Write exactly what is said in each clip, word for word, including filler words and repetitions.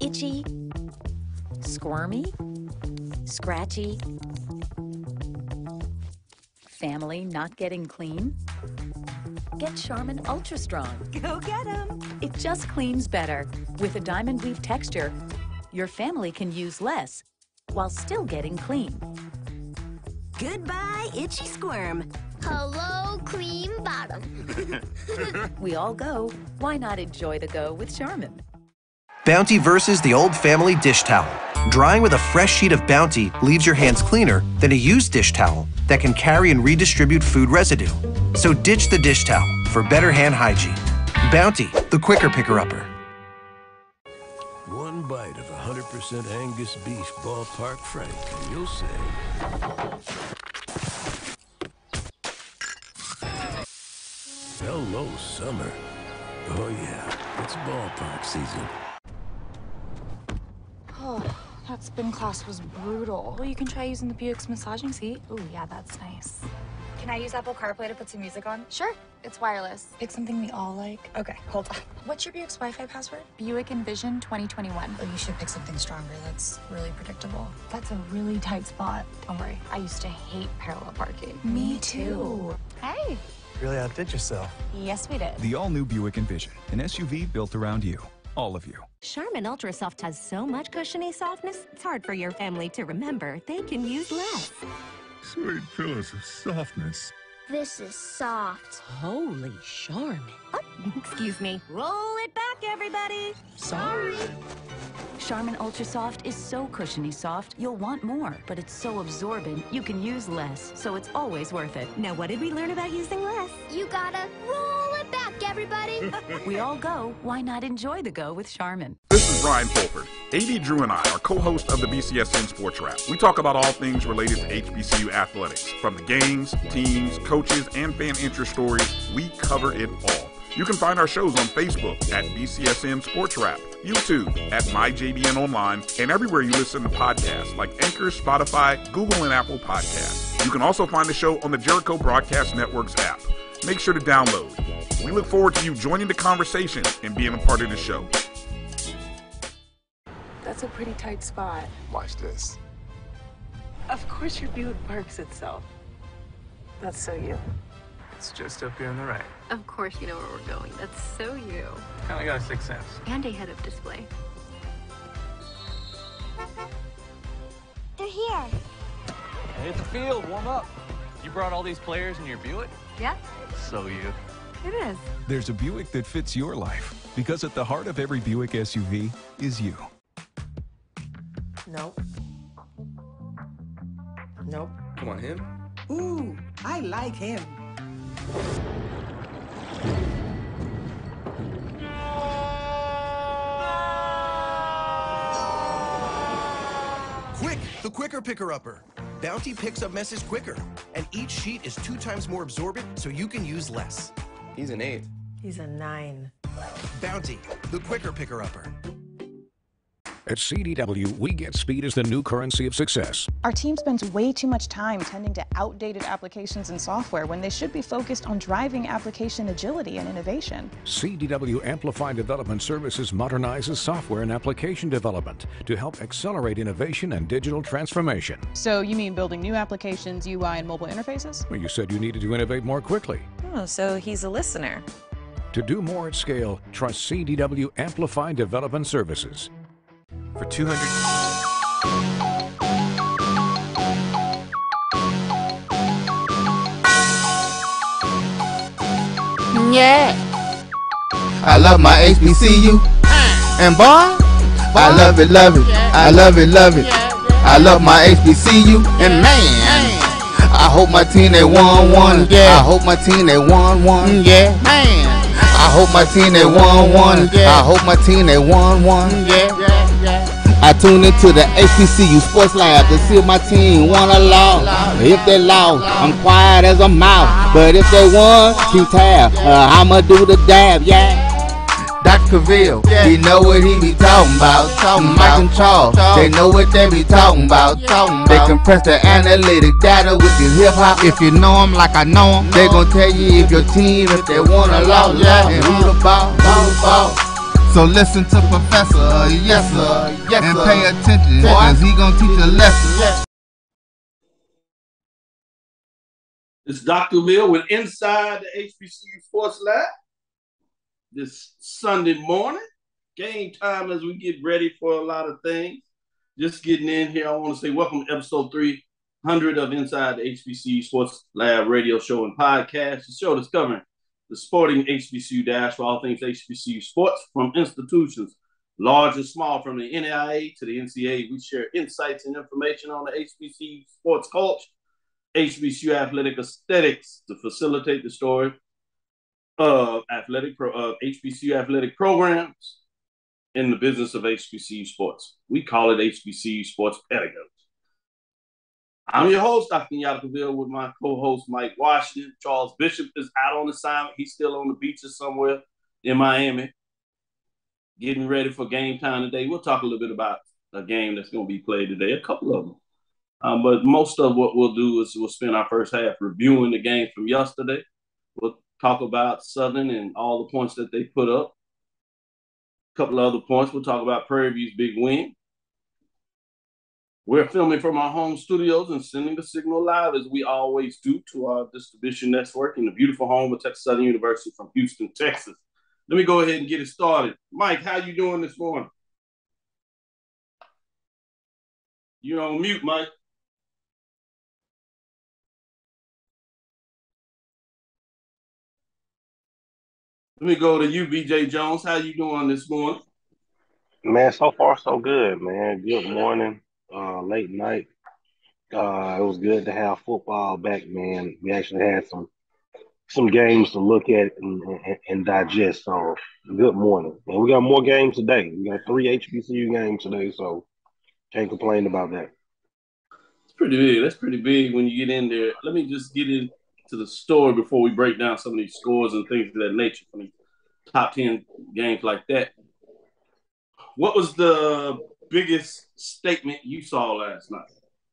Itchy? Squirmy? Scratchy? Family not getting clean? Get Charmin Ultra Strong. Go get 'em! It just cleans better. With a diamond weave texture, your family can use less while still getting clean. Goodbye, itchy squirm. Hello, cream bottom. We all go. Why not enjoy the go with Charmin? Bounty versus the old family dish towel. Drying with a fresh sheet of Bounty leaves your hands cleaner than a used dish towel that can carry and redistribute food residue. So ditch the dish towel for better hand hygiene. Bounty, the quicker picker-upper. One bite of one hundred percent Angus beef ballpark frank, and you'll say... Hello, summer. Oh yeah, it's ballpark season. Oh, that spin class was brutal. Well, you can try using the Buick's massaging seat. Ooh, yeah, that's nice. Can I use Apple CarPlay to put some music on? Sure, it's wireless. Pick something we all like. Okay, hold on. What's your Buick's Wi-Fi password? Buick Envision twenty twenty-one. Oh, you should pick something stronger. That's really predictable. That's a really tight spot. Don't worry, I used to hate parallel parking. Me too. Hey. Really outdid yourself. Yes, we did. The all-new Buick Envision, an S U V built around you. All of you. Charmin Ultra Soft has so much cushiony softness, it's hard for your family to remember they can use less. Sweet pillows of softness. This is soft. Holy Charmin. Oh, excuse me. Roll it back, everybody. Sorry. Charmin Ultra Soft is so cushiony soft, you'll want more. But it's so absorbent, you can use less. So it's always worth it. Now, what did we learn about using less? You gotta roll it back, everybody. We all go. Why not enjoy the go with Charmin? This is Brian Fulford. A D Drew and I are co-hosts of the B C S N Sports Wrap. We talk about all things related to H B C U athletics. From the games, teams, coaches, and fan interest stories, we cover it all. You can find our shows on Facebook at B C S N Sports Wrap, YouTube at My J B N Online, and everywhere you listen to podcasts like Anchor, Spotify, Google, and Apple Podcasts. You can also find the show on the Jericho Broadcast Network's app. Make sure to download. We look forward to you joining the conversation and being a part of the show. That's a pretty tight spot. Watch this. Of course your Buick parks itself. That's so you. It's just up here on the right. Of course you know where we're going. That's so you. Kinda got a sixth sense. And a head-up display. They're here. Hit the field, warm up. You brought all these players in your Buick? Yeah. So you. It is. There's a Buick that fits your life, because at the heart of every Buick S U V is you. Nope. Nope. Come on, him? Ooh, I like him. Quick, the quicker picker-upper. Bounty picks up messes quicker, and each sheet is two times more absorbent, so you can use less. He's an eight. He's a nine. Bounty, the quicker picker-upper. At C D W, we get speed as the new currency of success. Our team spends way too much time tending to outdated applications and software when they should be focused on driving application agility and innovation. C D W Amplify Development Services modernizes software and application development to help accelerate innovation and digital transformation. So you mean building new applications, U I, and mobile interfaces? Well, you said you needed to innovate more quickly. Oh, so he's a listener. To do more at scale, trust C D W Amplify Development Services. For two hundred... Yeah. I love my H B C U. And boy, I love it, love it. I love it, love it. I love my H B C U. And man, I hope my team they won one. Yeah. I hope my team they won one. Yeah. Man. I hope my team they won one. Yeah. I hope my team they won one. Yeah. I tune into the H B C U Sports Lab to see if my team won or lost. If they lost, I'm quiet as a mouse. But if they won, keep tab. Uh, I'ma do the dab, yeah. Doctor Cavil, he know what he be talking about. Mike and Charles, they know what they be talking about. They compress the analytic data with the hip hop. If you know them like I know them, they gon' tell you if your team, if they won or lost. And who the ball, who the ball. So listen to Professor, yes sir, yes, and pay attention, cause he gonna teach a lesson. It's Doctor Bill with Inside the H B C U Sports Lab this Sunday morning. Game time as we get ready for a lot of things. Just getting in here, I want to say welcome to episode three hundred of Inside the H B C U Sports Lab radio show and podcast. The show that's covering the sporting H B C U dash for all things H B C U sports from institutions large and small, from the N A I A to the N C A A. We share insights and information on the H B C U sports culture, H B C U athletic aesthetics to facilitate the story of athletic pro, uh, H B C U athletic programs in the business of H B C U sports. We call it H B C U sports pedagogy. I'm your host, Doctor Kenyatta, Cavil, with my co-host, Mike Washington. Charles Bishop is out on assignment. He's still on the beaches somewhere in Miami, getting ready for game time today. We'll talk a little bit about a game that's going to be played today, a couple of them. Um, but most of what we'll do is we'll spend our first half reviewing the game from yesterday. We'll talk about Southern and all the points that they put up. A couple of other points. We'll talk about Prairie View's big win. We're filming from our home studios and sending the signal live, as we always do, to our distribution network in the beautiful home of Texas Southern University from Houston, Texas. Let me go ahead and get it started. Mike, how you doing this morning? You're on mute, Mike. Let me go to you, B J Jones. How you doing this morning? Man, so far so good, man. Good morning, uh, late night. Uh, it was good to have football back, man. We actually had some some games to look at and, and, and digest. So good morning. And we got more games today. We got three H B C U games today, so can't complain about that. It's pretty big. That's pretty big when you get in there. Let me just get into the story before we break down some of these scores and things of that nature from the top ten games like that. What was the biggest statement you saw last night?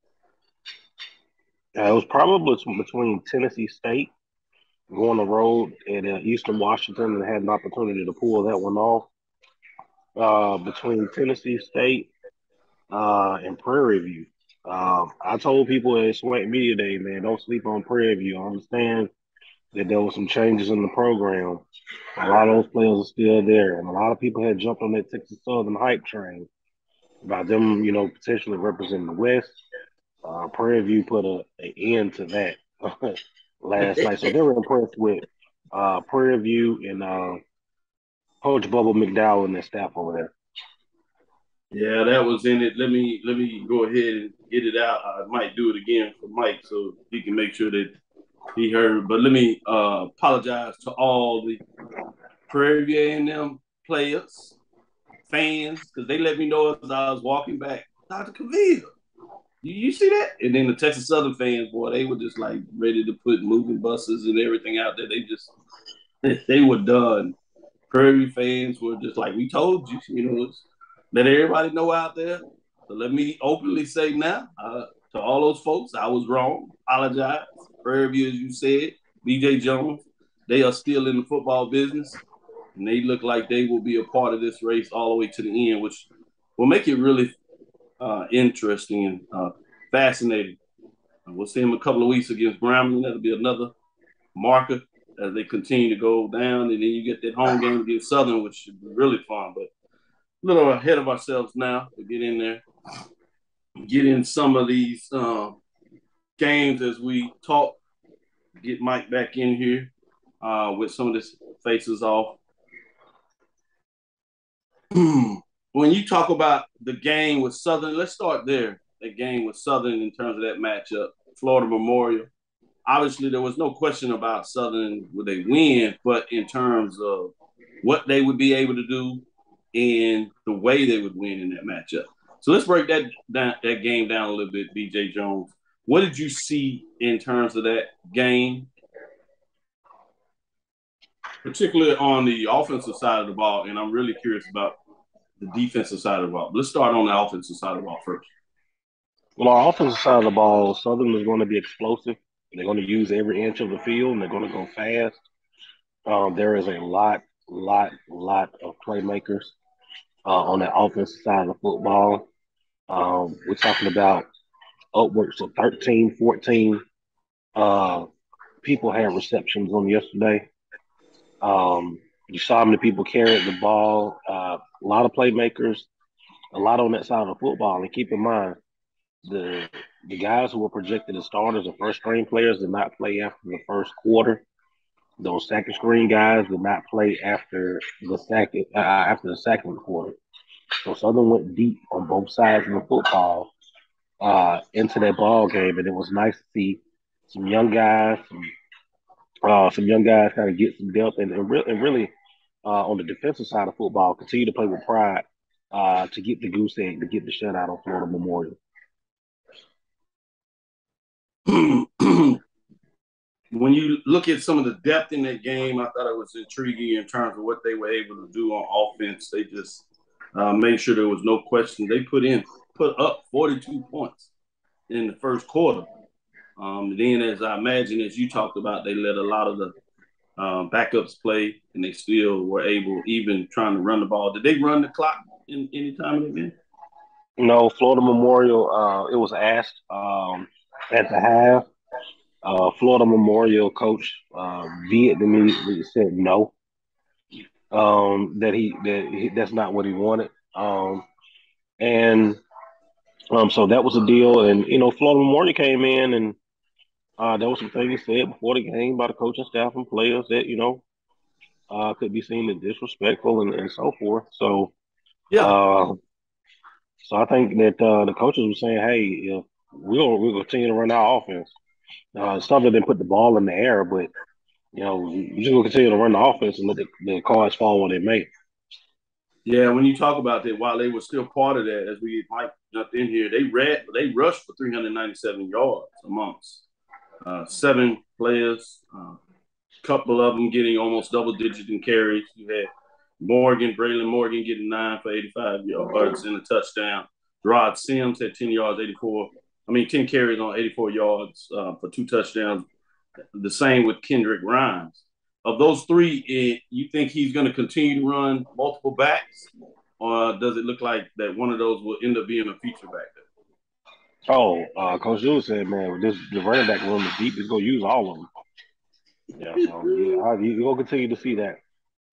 Uh, it was probably between Tennessee State going the road at uh, Eastern Washington, and had an opportunity to pull that one off. Uh, between Tennessee State uh, and Prairie View. Um, I told people at Swank Media Day, man, don't sleep on Prairie View. I understand that there were some changes in the program. A lot of those players are still there, and a lot of people had jumped on that Texas Southern hype train about them, you know, potentially representing the West. Uh, Prairie View put a, an end to that last night, so they were impressed with uh, Prairie View and uh, Coach Bubba McDowell and their staff over there. Yeah, that was in it. Let me let me go ahead and get it out. I might do it again for Mike so he can make sure that he heard. But let me uh, apologize to all the Prairie View A and M players, fans, because they let me know as I was walking back. Doctor Cavil, you, you see that? And then the Texas Southern fans, boy, they were just like ready to put moving buses and everything out there. They just they were done. Prairie View fans were just like, we told you, you know, it's, let everybody know out there. So let me openly say now uh, to all those folks, I was wrong. Apologize. Prairie View, as you said, B J Jones, they are still in the football business, and they look like they will be a part of this race all the way to the end, which will make it really uh, interesting and uh, fascinating. And we'll see them a couple of weeks against Grambling. That'll be another marker as they continue to go down, and then you get that home game against Southern, which should be really fun. But a little ahead of ourselves now to get in there, get in some of these um, games as we talk, get Mike back in here uh, with some of this faces off. When you talk about the game with Southern, let's start there. That game with Southern in terms of that matchup, Florida Memorial. Obviously, there was no question about Southern would they win, but in terms of what they would be able to do and the way they would win in that matchup. So let's break that that, that game down a little bit, B J Jones. What did you see in terms of that game, particularly on the offensive side of the ball? And I'm really curious about the defensive side of the ball. Let's start on the offensive side of the ball first. Well, our offensive side of the ball, Southern is going to be explosive. They're going to use every inch of the field, and they're going to go fast. Um, there is a lot lot, lot of playmakers uh, on the offensive side of the football. Um, we're talking about upwards of thirteen, fourteen uh, people had receptions on yesterday. Um, you saw how many people carried the ball. Uh, a lot of playmakers, a lot on that side of the football. And keep in mind, the the guys who were projected as starters and first string players did not play after the first quarter. Those second string guys did not play after the second uh, after the second quarter. So Southern went deep on both sides of the football uh, into that ball game, and it was nice to see some young guys, some uh, some young guys kind of get some depth, and and, re- and really uh, on the defensive side of football, continue to play with pride uh, to get the goose egg, to get the shutout on Florida Memorial. When you look at some of the depth in that game, I thought it was intriguing in terms of what they were able to do on offense. They just uh, made sure there was no question. They put in, put up forty-two points in the first quarter. Um, then, as I imagine, as you talked about, they let a lot of the um, backups play, and they still were able, even trying to run the ball. Did they run the clock in any time in the game? No, Florida Memorial. Uh, it was asked um, at the half. Uh, Florida Memorial coach uh, vehemently said no. Um, that he that he, that's not what he wanted. Um, and um, so that was the deal. And you know, Florida Memorial came in, and uh, there was some things said before the game by the coaching staff and players that you know uh, could be seen as disrespectful and, and so forth. So yeah. Uh, so I think that uh, the coaches were saying, "Hey, you know, we'll we'll continue to run our offense. Uh, it's something didn't put the ball in the air, but you know, we just gonna continue to run the offense and let the, the cards fall where they may." Yeah, when you talk about that, while they were still part of that, as we Mike jumped in here, they read they rushed for three hundred ninety-seven yards amongst uh, seven players. A uh, couple of them getting almost double digit in carries. You had Morgan, Braylon Morgan getting nine for eighty-five yards and a touchdown. Rod Sims had ten yards, eighty-four. I mean, ten carries on eighty-four yards uh, for two touchdowns. The same with Kendrick Rhymes. Of those three, it, you think he's going to continue to run multiple backs, or does it look like that one of those will end up being a feature back there? Oh, uh, Coach Lewis said, "Man, this the running back room is deep. He's gonna use all of them." Yeah, so yeah, you're gonna continue to see that.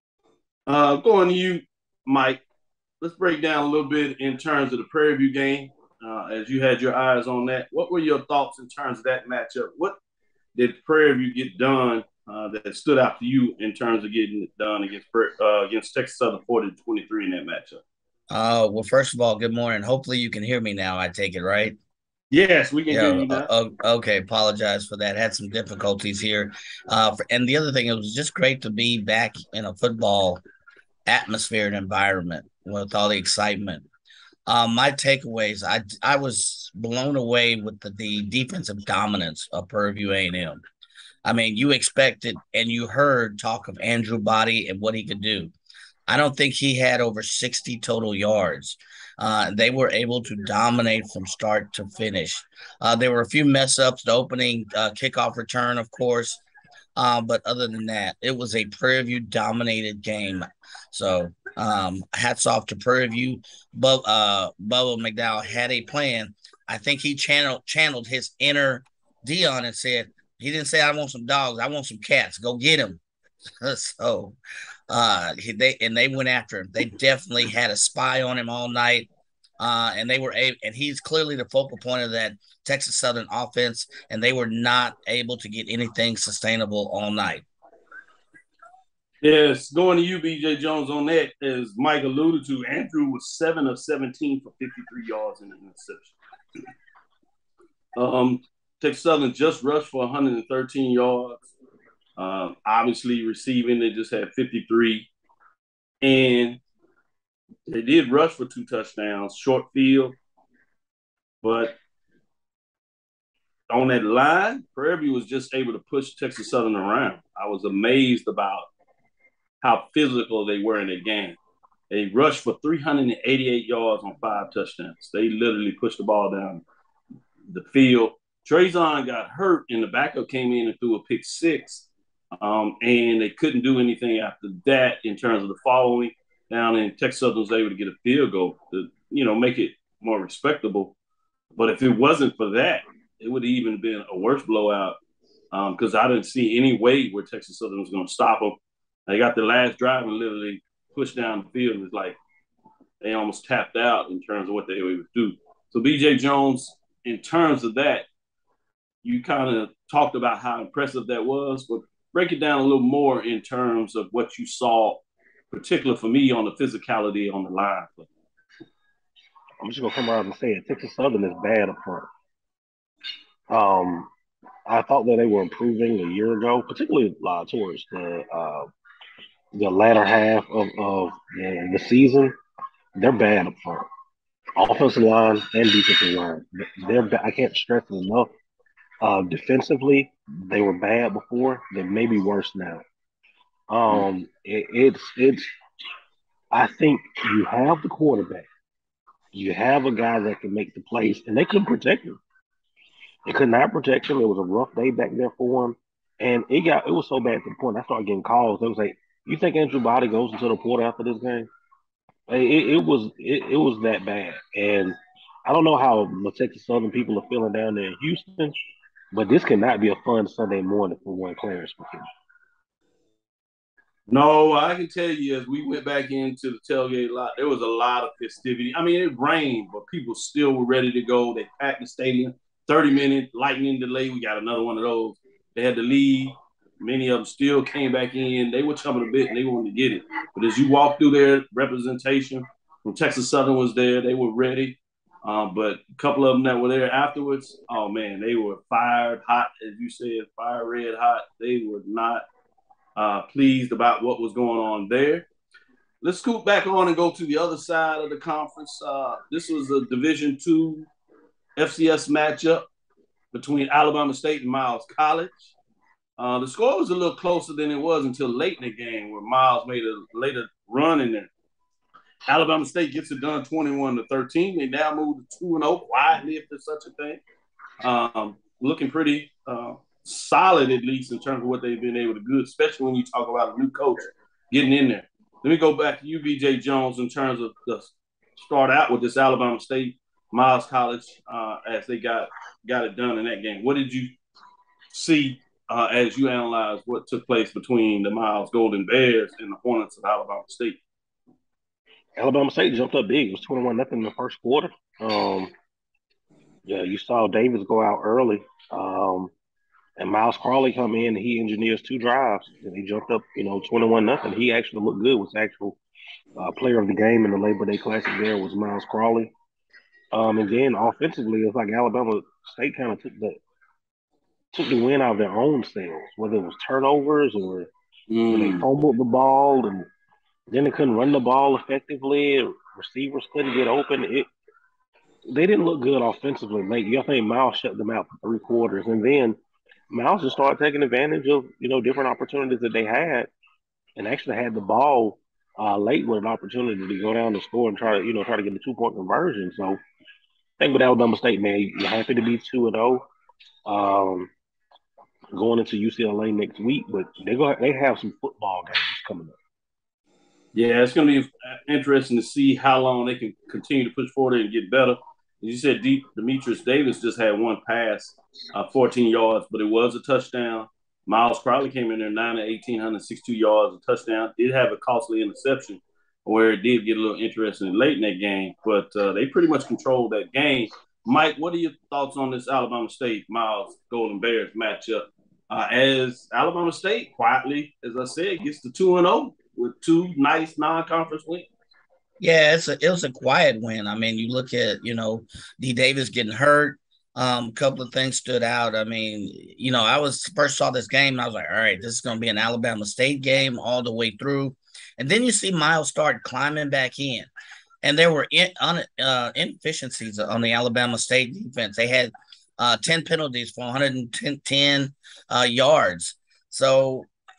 Uh, going to you, Mike. Let's break down a little bit in terms of the Prairie View game. Uh, as you had your eyes on that, what were your thoughts in terms of that matchup? What did Prairie View get done uh, that stood out to you in terms of getting it done against uh, against Texas Southern forty to twenty-three in that matchup? Uh, well, first of all, good morning. Hopefully you can hear me now. I take it, right? Yes, we can yeah, hear you now. Uh, okay, apologize for that. Had some difficulties here. Uh, for, and the other thing, it was just great to be back in a football atmosphere and environment with all the excitement. Um, my takeaways, I I was blown away with the, the defensive dominance of Prairie View A and M. I mean, you expected and you heard talk of Andrew Body and what he could do. I don't think he had over sixty total yards. Uh, they were able to dominate from start to finish. Uh, there were a few mess ups, the opening uh, kickoff return, of course. Uh, but other than that, it was a Prairie View dominated game. So um, hats off to Prairie View. Bub, uh, Bubba McDowell had a plan. I think he channeled channeled his inner Dion and said, he didn't say, "I want some dogs. I want some cats. Go get him." so uh, he, they and they went after him. They definitely had a spy on him all night. Uh, and they were able, and he's clearly the focal point of that Texas Southern offense, and they were not able to get anything sustainable all night. Yes, going to you, B J Jones, on that, as Mike alluded to, Andrew was seven of seventeen for fifty-three yards in the interception. Um, Texas Southern just rushed for one hundred thirteen yards. Um, obviously, receiving, they just had fifty-three. And they did rush for two touchdowns, short field. But on that line, Prairie View was just able to push Texas Southern around. I was amazed about how physical they were in that game. They rushed for three hundred eighty-eight yards on five touchdowns. They literally pushed the ball down the field. Trezon got hurt, and the backup came in and threw a pick six. Um, and they couldn't do anything after that in terms of the following down in Texas Southern was able to get a field goal to, you know, make it more respectable. But if it wasn't for that, it would have even been a worse blowout because um, I didn't see any way where Texas Southern was going to stop them. They got the last drive and literally pushed down the field. It was like they almost tapped out in terms of what they were able to do. So B J Jones, in terms of that, you kind of talked about how impressive that was, but break it down a little more in terms of what you saw, particularly for me on the physicality on the line. I'm just gonna come around and say it. Texas Southern is bad up front. Um, I thought that they were improving a year ago, particularly uh, towards the uh, the latter half of, of the, the season. They're bad up front, offensive line and defensive line. They're ba- I can't stress it enough. Uh, defensively, they were bad before. They may be worse now. Um, it, it's it's. I think you have the quarterback. You have a guy that can make the plays, and they couldn't protect him. They could not protect him. It was a rough day back there for him, and it got it was so bad to the point I started getting calls. They was like, "You think Andrew Body goes into the portal after this game?" Like, It, it was it, it was that bad, and I don't know how the Texas Southern people are feeling down there in Houston, but this cannot be a fun Sunday morning for one Clarence McKinney. No, I can tell you as we went back into the tailgate lot, there was a lot of festivity. I mean, it rained, but people still were ready to go. They packed the stadium, thirty minute lightning delay. We got another one of those. They had to leave. Many of them still came back in. They were chumming a bit and they wanted to get it. But as you walk through their representation, when Texas Southern was there, they were ready. Um, but a couple of them that were there afterwards, oh man, they were fired hot, as you said, fire red hot. They were not uh, pleased about what was going on there. Let's scoot back on and go to the other side of the conference. Uh, this was a Division two F C S matchup between Alabama State and Miles College. Uh, the score was a little closer than it was until late in the game where Miles made a later run in there. Alabama State gets it done twenty-one to thirteen. They now move to two and oh quietly, if there's such a thing. Um, looking pretty uh, solid, at least, in terms of what they've been able to do, especially when you talk about a new coach getting in there. Let me go back to you, B J Jones, in terms of the start out with this Alabama State Miles College uh, as they got got it done in that game. What did you see uh, as you analyzed what took place between the Miles Golden Bears and the Hornets of Alabama State? Alabama State jumped up big. It was twenty-one nothing in the first quarter. Um, yeah, you saw Davis go out early. Um, and Miles Crawley come in and he engineers two drives. And he jumped up, you know, twenty-one nothing. He actually looked good. Was the actual uh, player of the game in the Labor Day Classic there was Miles Crawley. Um, and then offensively, it's like Alabama State kind of took the took the win out of their own selves, whether it was turnovers or mm. when they fumbled the ball and then they couldn't run the ball effectively. Receivers couldn't get open. It they didn't look good offensively late. I think Miles shut them out for three quarters, and then Miles just started taking advantage of you know different opportunities that they had, and actually had the ball uh, late with an opportunity to go down and score and try to you know try to get a two point conversion. So I think with Alabama State, man, you're happy to be two and zero. Um, going into U C L A next week, but they go they have some football games coming up. Yeah, it's going to be interesting to see how long they can continue to push forward and get better. As you said, D- Demetrius Davis just had one pass, uh, fourteen yards, but it was a touchdown. Miles Crowley came in there nine of eighteen, one hundred sixty-two yards, a touchdown. Did have a costly interception where it did get a little interesting late in that game, but uh, they pretty much controlled that game. Mike, what are your thoughts on this Alabama State Miles Golden Bears matchup? Uh, as Alabama State quietly, as I said, gets to two and oh with two nice non-conference wins. Yeah, it's a it was a quiet win. I mean, you look at, you know, D Davis getting hurt. Um, a couple of things stood out. I mean, you know, I was first saw this game and I was like, all right, this is going to be an Alabama State game all the way through. And then you see Miles start climbing back in. And there were in, un, uh, inefficiencies on the Alabama State defense. They had uh, ten penalties for one hundred ten uh, yards. So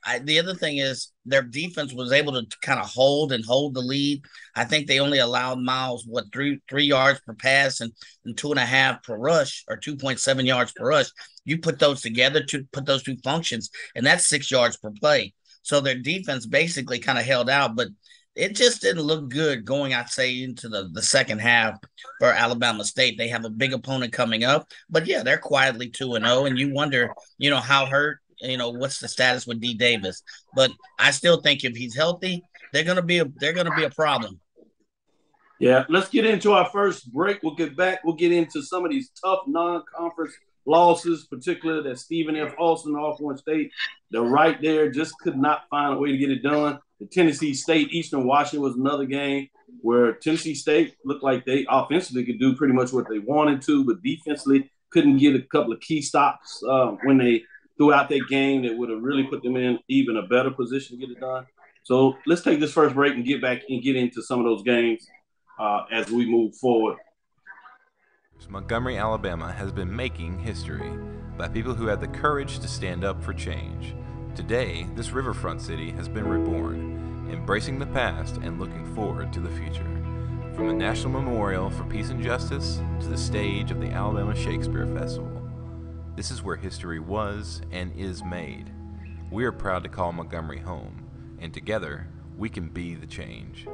I, the other thing is their defense was able to kind of hold and hold the lead. I think they only allowed Miles what three three yards per pass and, and two and a half per rush, or two point seven yards per rush. You put those together to put those two functions, and that's six yards per play. So their defense basically kind of held out, but it just didn't look good going, I'd say, into the, the second half for Alabama State. They have a big opponent coming up, but yeah, they're quietly two and oh, and you wonder, you know, how hurt, you know, what's the status with D Davis. But I still think if he's healthy, they're gonna be a they're gonna be a problem. Yeah, let's get into our first break. We'll get back. We'll get into some of these tough non-conference losses, particularly that Stephen F. Austin, Alcorn State. They're right there, just could not find a way to get it done. The Tennessee State, Eastern Washington was another game where Tennessee State looked like they offensively could do pretty much what they wanted to, but defensively couldn't get a couple of key stops uh, when they threw out that game that would have really put them in even a better position to get it done. So let's take this first break and get back and get into some of those games uh, as we move forward. Montgomery, Alabama has been making history by people who had the courage to stand up for change. Today, this riverfront city has been reborn, embracing the past and looking forward to the future. From the National Memorial for Peace and Justice to the stage of the Alabama Shakespeare Festival, this is where history was and is made. We are proud to call Montgomery home, and together, we can be the change.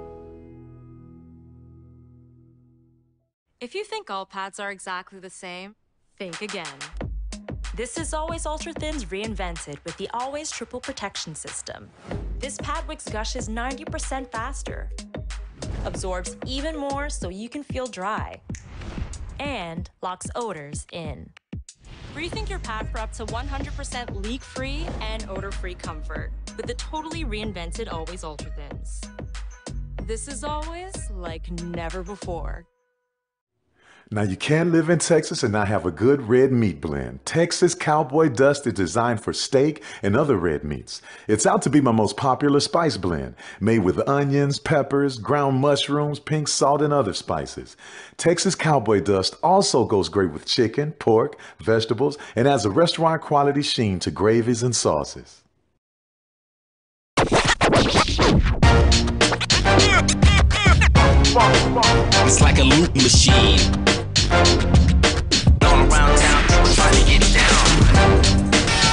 If you think all pads are exactly the same, think again. This is Always Ultra Thins reinvented with the Always Triple Protection System. This pad wicks gushes ninety percent faster, absorbs even more so you can feel dry, and locks odors in. Rethink your pad for up to one hundred percent leak-free and odor-free comfort with the totally reinvented Always Ultra Thins. This is always like never before. Now, you can't live in Texas and not have a good red meat blend. Texas Cowboy Dust is designed for steak and other red meats. It's out to be my most popular spice blend, made with onions, peppers, ground mushrooms, pink salt, and other spices. Texas Cowboy Dust also goes great with chicken, pork, vegetables, and adds a restaurant-quality sheen to gravies and sauces. It's like a loop machine. Going around town, people trying to get down.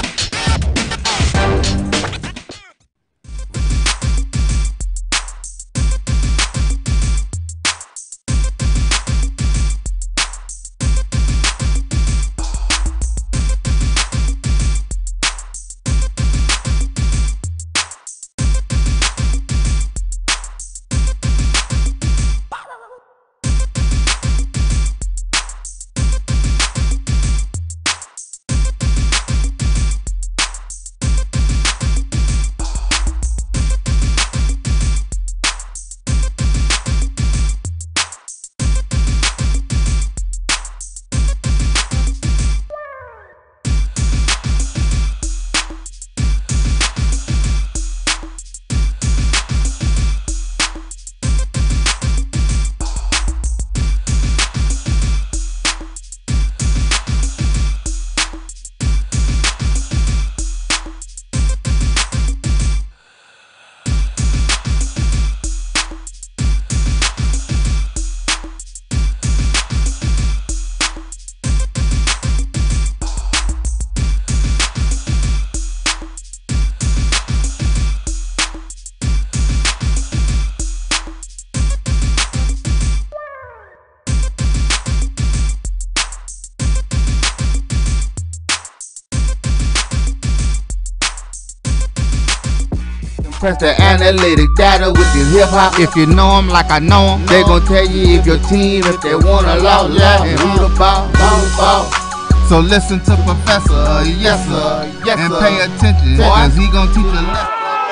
Press the analytic data with your hip hop. If you know them like I know them, they gon' tell you if your team, if they wanna loud, loud, and who the ball, ball, ball. So listen to Professor, uh, yes sir, yes, and pay attention, cause he gon' teach a lesson.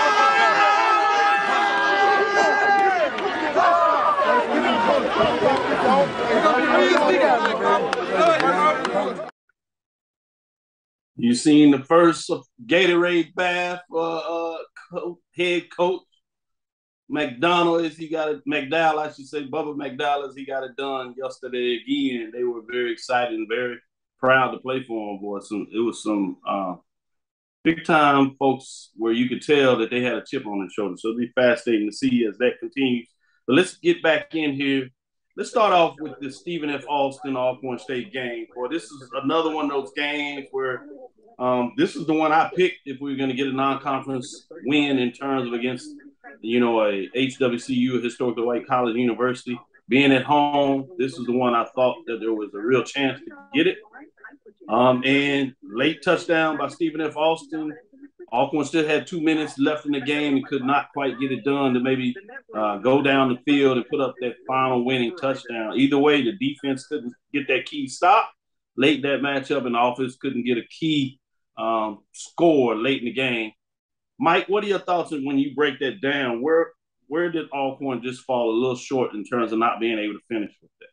You seen the first Gatorade bath uh, uh, co- head coach McDonald is he got it McDowell, I should say Bubba McDowell is he got it done yesterday again. They were very excited and very proud to play for him. Boy, some it was some uh, big time folks where you could tell that they had a chip on their shoulder. So it'll be fascinating to see as that continues. But let's get back in here. Let's start off with the Stephen F. Austin Alcorn State game. Boy, this is another one of those games where um, this is the one I picked if we were going to get a non-conference win in terms of against, you know, a H W C U, a historically white college university. Being at home, this is the one I thought that there was a real chance to get it. Um, and late touchdown by Stephen F. Austin. Alcorn still had two minutes left in the game and could not quite get it done to maybe uh, go down the field and put up that final winning touchdown. Either way, the defense couldn't get that key stop late in that matchup, and the offense couldn't get a key um, score late in the game. Mike, what are your thoughts when you break that down? Where where did Alcorn just fall a little short in terms of not being able to finish with that?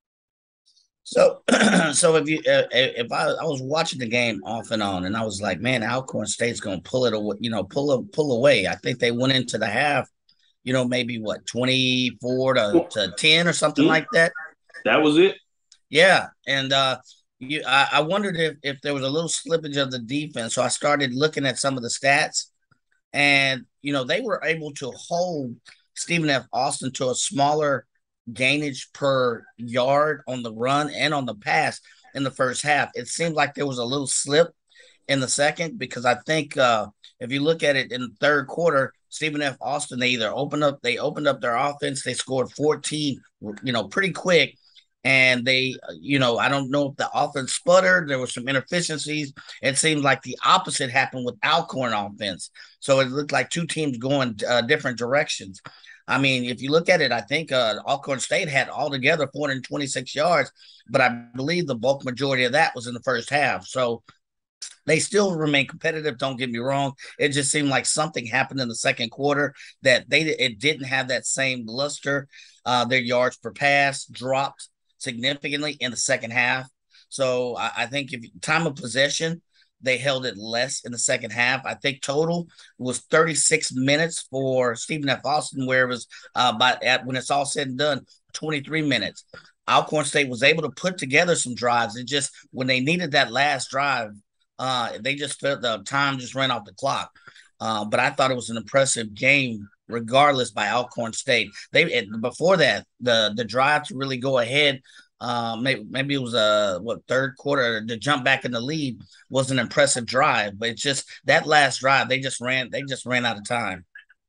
So, so if you uh, if I, I was watching the game off and on, and I was like, man, Alcorn State's going to pull it away, you know, pull a, pull away. I think they went into the half, you know, maybe what twenty-four to, to ten or something mm-hmm. like that. That was it. Yeah, and uh, you, I, I wondered if if there was a little slippage of the defense. So I started looking at some of the stats, and you know, they were able to hold Stephen F. Austin to a smaller gainage per yard on the run and on the pass in the first half. It seemed like there was a little slip in the second, because I think uh, if you look at it in the third quarter, Stephen F. Austin, they either opened up, they opened up their offense, they scored fourteen, you know, pretty quick. And they, you know, I don't know if the offense sputtered. There were some inefficiencies. It seemed like the opposite happened with Alcorn offense. So it looked like two teams going uh, different directions. I mean, if you look at it, I think uh, Alcorn State had altogether four hundred twenty-six yards, but I believe the bulk majority of that was in the first half. So they still remain competitive. Don't get me wrong. It just seemed like something happened in the second quarter that they it didn't have that same luster. Uh, their yards per pass dropped significantly in the second half. So I, I think if time of possession, they held it less in the second half. I think total was thirty-six minutes for Stephen F. Austin, where it was uh, by at when it's all said and done, twenty-three minutes. Alcorn State was able to put together some drives. It just when they needed that last drive, uh, they just felt the time just ran off the clock. Uh, but I thought it was an impressive game, regardless, by Alcorn State. They it, before that the the drive to really go ahead. Uh, maybe, maybe it was a what third quarter to jump back in the lead was an impressive drive, but it's just that last drive they just ran they just ran out of time.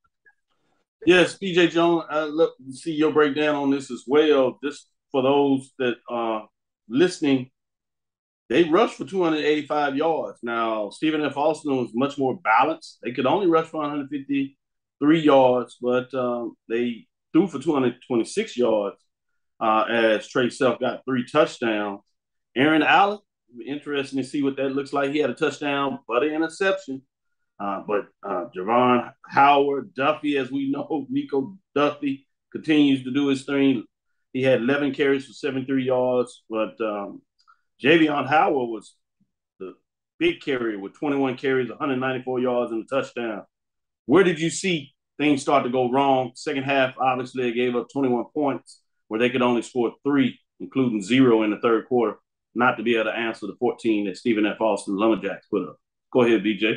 Yes, P J Jones, I look see your breakdown on this as well. Just for those that are listening, they rushed for two hundred eighty-five yards. Now Stephen F. Austin was much more balanced. They could only rush for one hundred fifty-three yards, but um, they threw for two hundred twenty-six yards. Uh, as Trey Self got three touchdowns. Aaron Allen, interesting to see what that looks like. He had a touchdown, but an interception. Uh, but uh, Javon Howard, Duffy, as we know, Nico Duffy continues to do his thing. He had eleven carries for seventy-three yards, but um, Javion Howard was the big carrier with twenty-one carries, one hundred ninety-four yards, and a touchdown. Where did you see things start to go wrong? Second half, obviously, they gave up twenty-one points, where they could only score three, including zero in the third quarter, not to be able to answer the fourteen that Stephen F. Austin Lumberjacks put up. Go ahead, B J.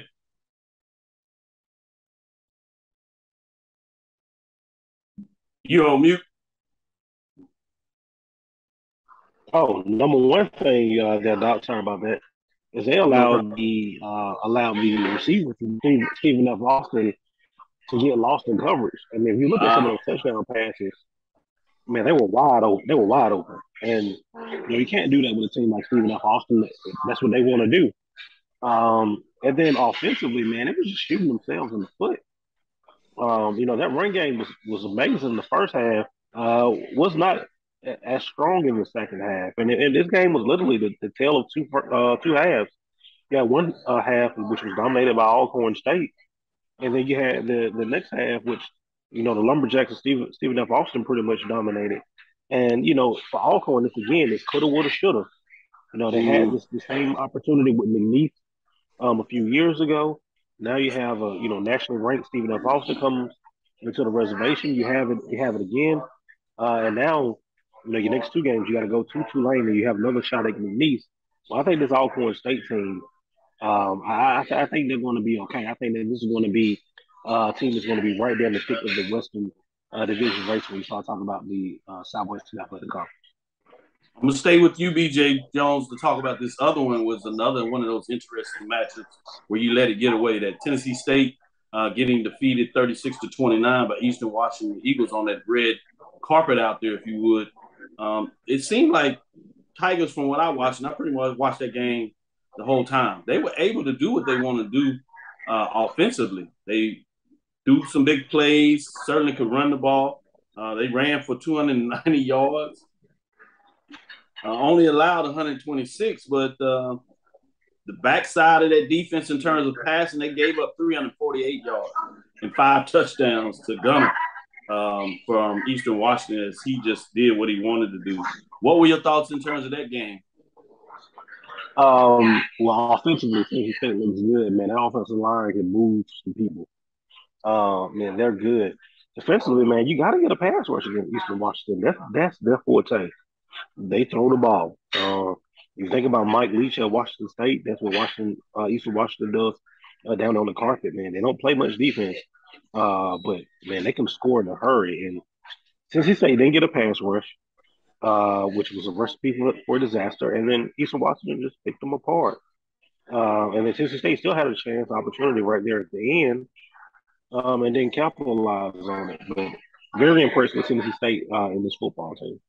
You're on mute. Oh, number one thing uh, that Doc talking about that is they allowed the uh, allowed the receiver from Stephen F. Austin to get lost in coverage. I mean, if you look at some of those touchdown passes, man, they were wide open. They were wide open, and you know you can't do that with a team like Stephen F. Austin. That's what they want to do. Um, and then offensively, man, it was just shooting themselves in the foot. Um, you know that run game was, was amazing in the first half. Uh, was not as strong in the second half, and, and this game was literally the, the tale of two uh, two halves. You had one uh, half which was dominated by Alcorn State, and then you had the the next half which, you know, the Lumberjacks and Stephen, Stephen F. Austin pretty much dominated. And, you know, for Alcorn, this again, it coulda, woulda, shoulda. You know, they had this the same opportunity with McNeese um, a few years ago. Now you have a, you know, nationally ranked Stephen F. Austin comes into the reservation. You have it, you have it again. Uh, and now, you know, your next two games, you got to go to Tulane and you have another shot at McNeese. Well, I think this Alcorn State team Um, I, I, I think they're going to be okay. I think that this is going to be uh, a team that's going to be right there in the thick of the Western uh, Division race when you start talking about the uh, Southwestern Athletic Conference. I'm gonna stay with you, B J Jones, to talk about this other one. Was another one of those interesting matchups where you let it get away. That Tennessee State uh, getting defeated thirty-six to twenty-nine by Eastern Washington Eagles on that red carpet out there, if you would. Um, it seemed like Tigers, from what I watched, and I pretty much watched that game the whole time, they were able to do what they want to do uh, offensively. They do some big plays, certainly could run the ball. Uh, they ran for two hundred ninety yards. Uh, only allowed one hundred twenty-six, but uh, the backside of that defense in terms of passing, they gave up three hundred forty-eight yards and five touchdowns to Gunner um, from Eastern Washington as he just did what he wanted to do. What were your thoughts in terms of that game? Um, well, offensively, Tennessee State looks good, man. That offensive line can move some people. Uh, man, they're good. Defensively, man, you got to get a pass rush against Eastern Washington. That's that's their forte. They throw the ball. Uh, you think about Mike Leach at Washington State. That's what Washington, uh, Eastern Washington does uh, down on the carpet, man. They don't play much defense, uh, but man, they can score in a hurry. And Tennessee State didn't get a pass rush, uh, which was a recipe for, for disaster. And then Eastern Washington just picked them apart. Uh, and then Tennessee State still had a chance, opportunity right there at the end, um, and didn't capitalize on it. But very impressed with Tennessee State uh, in this football team.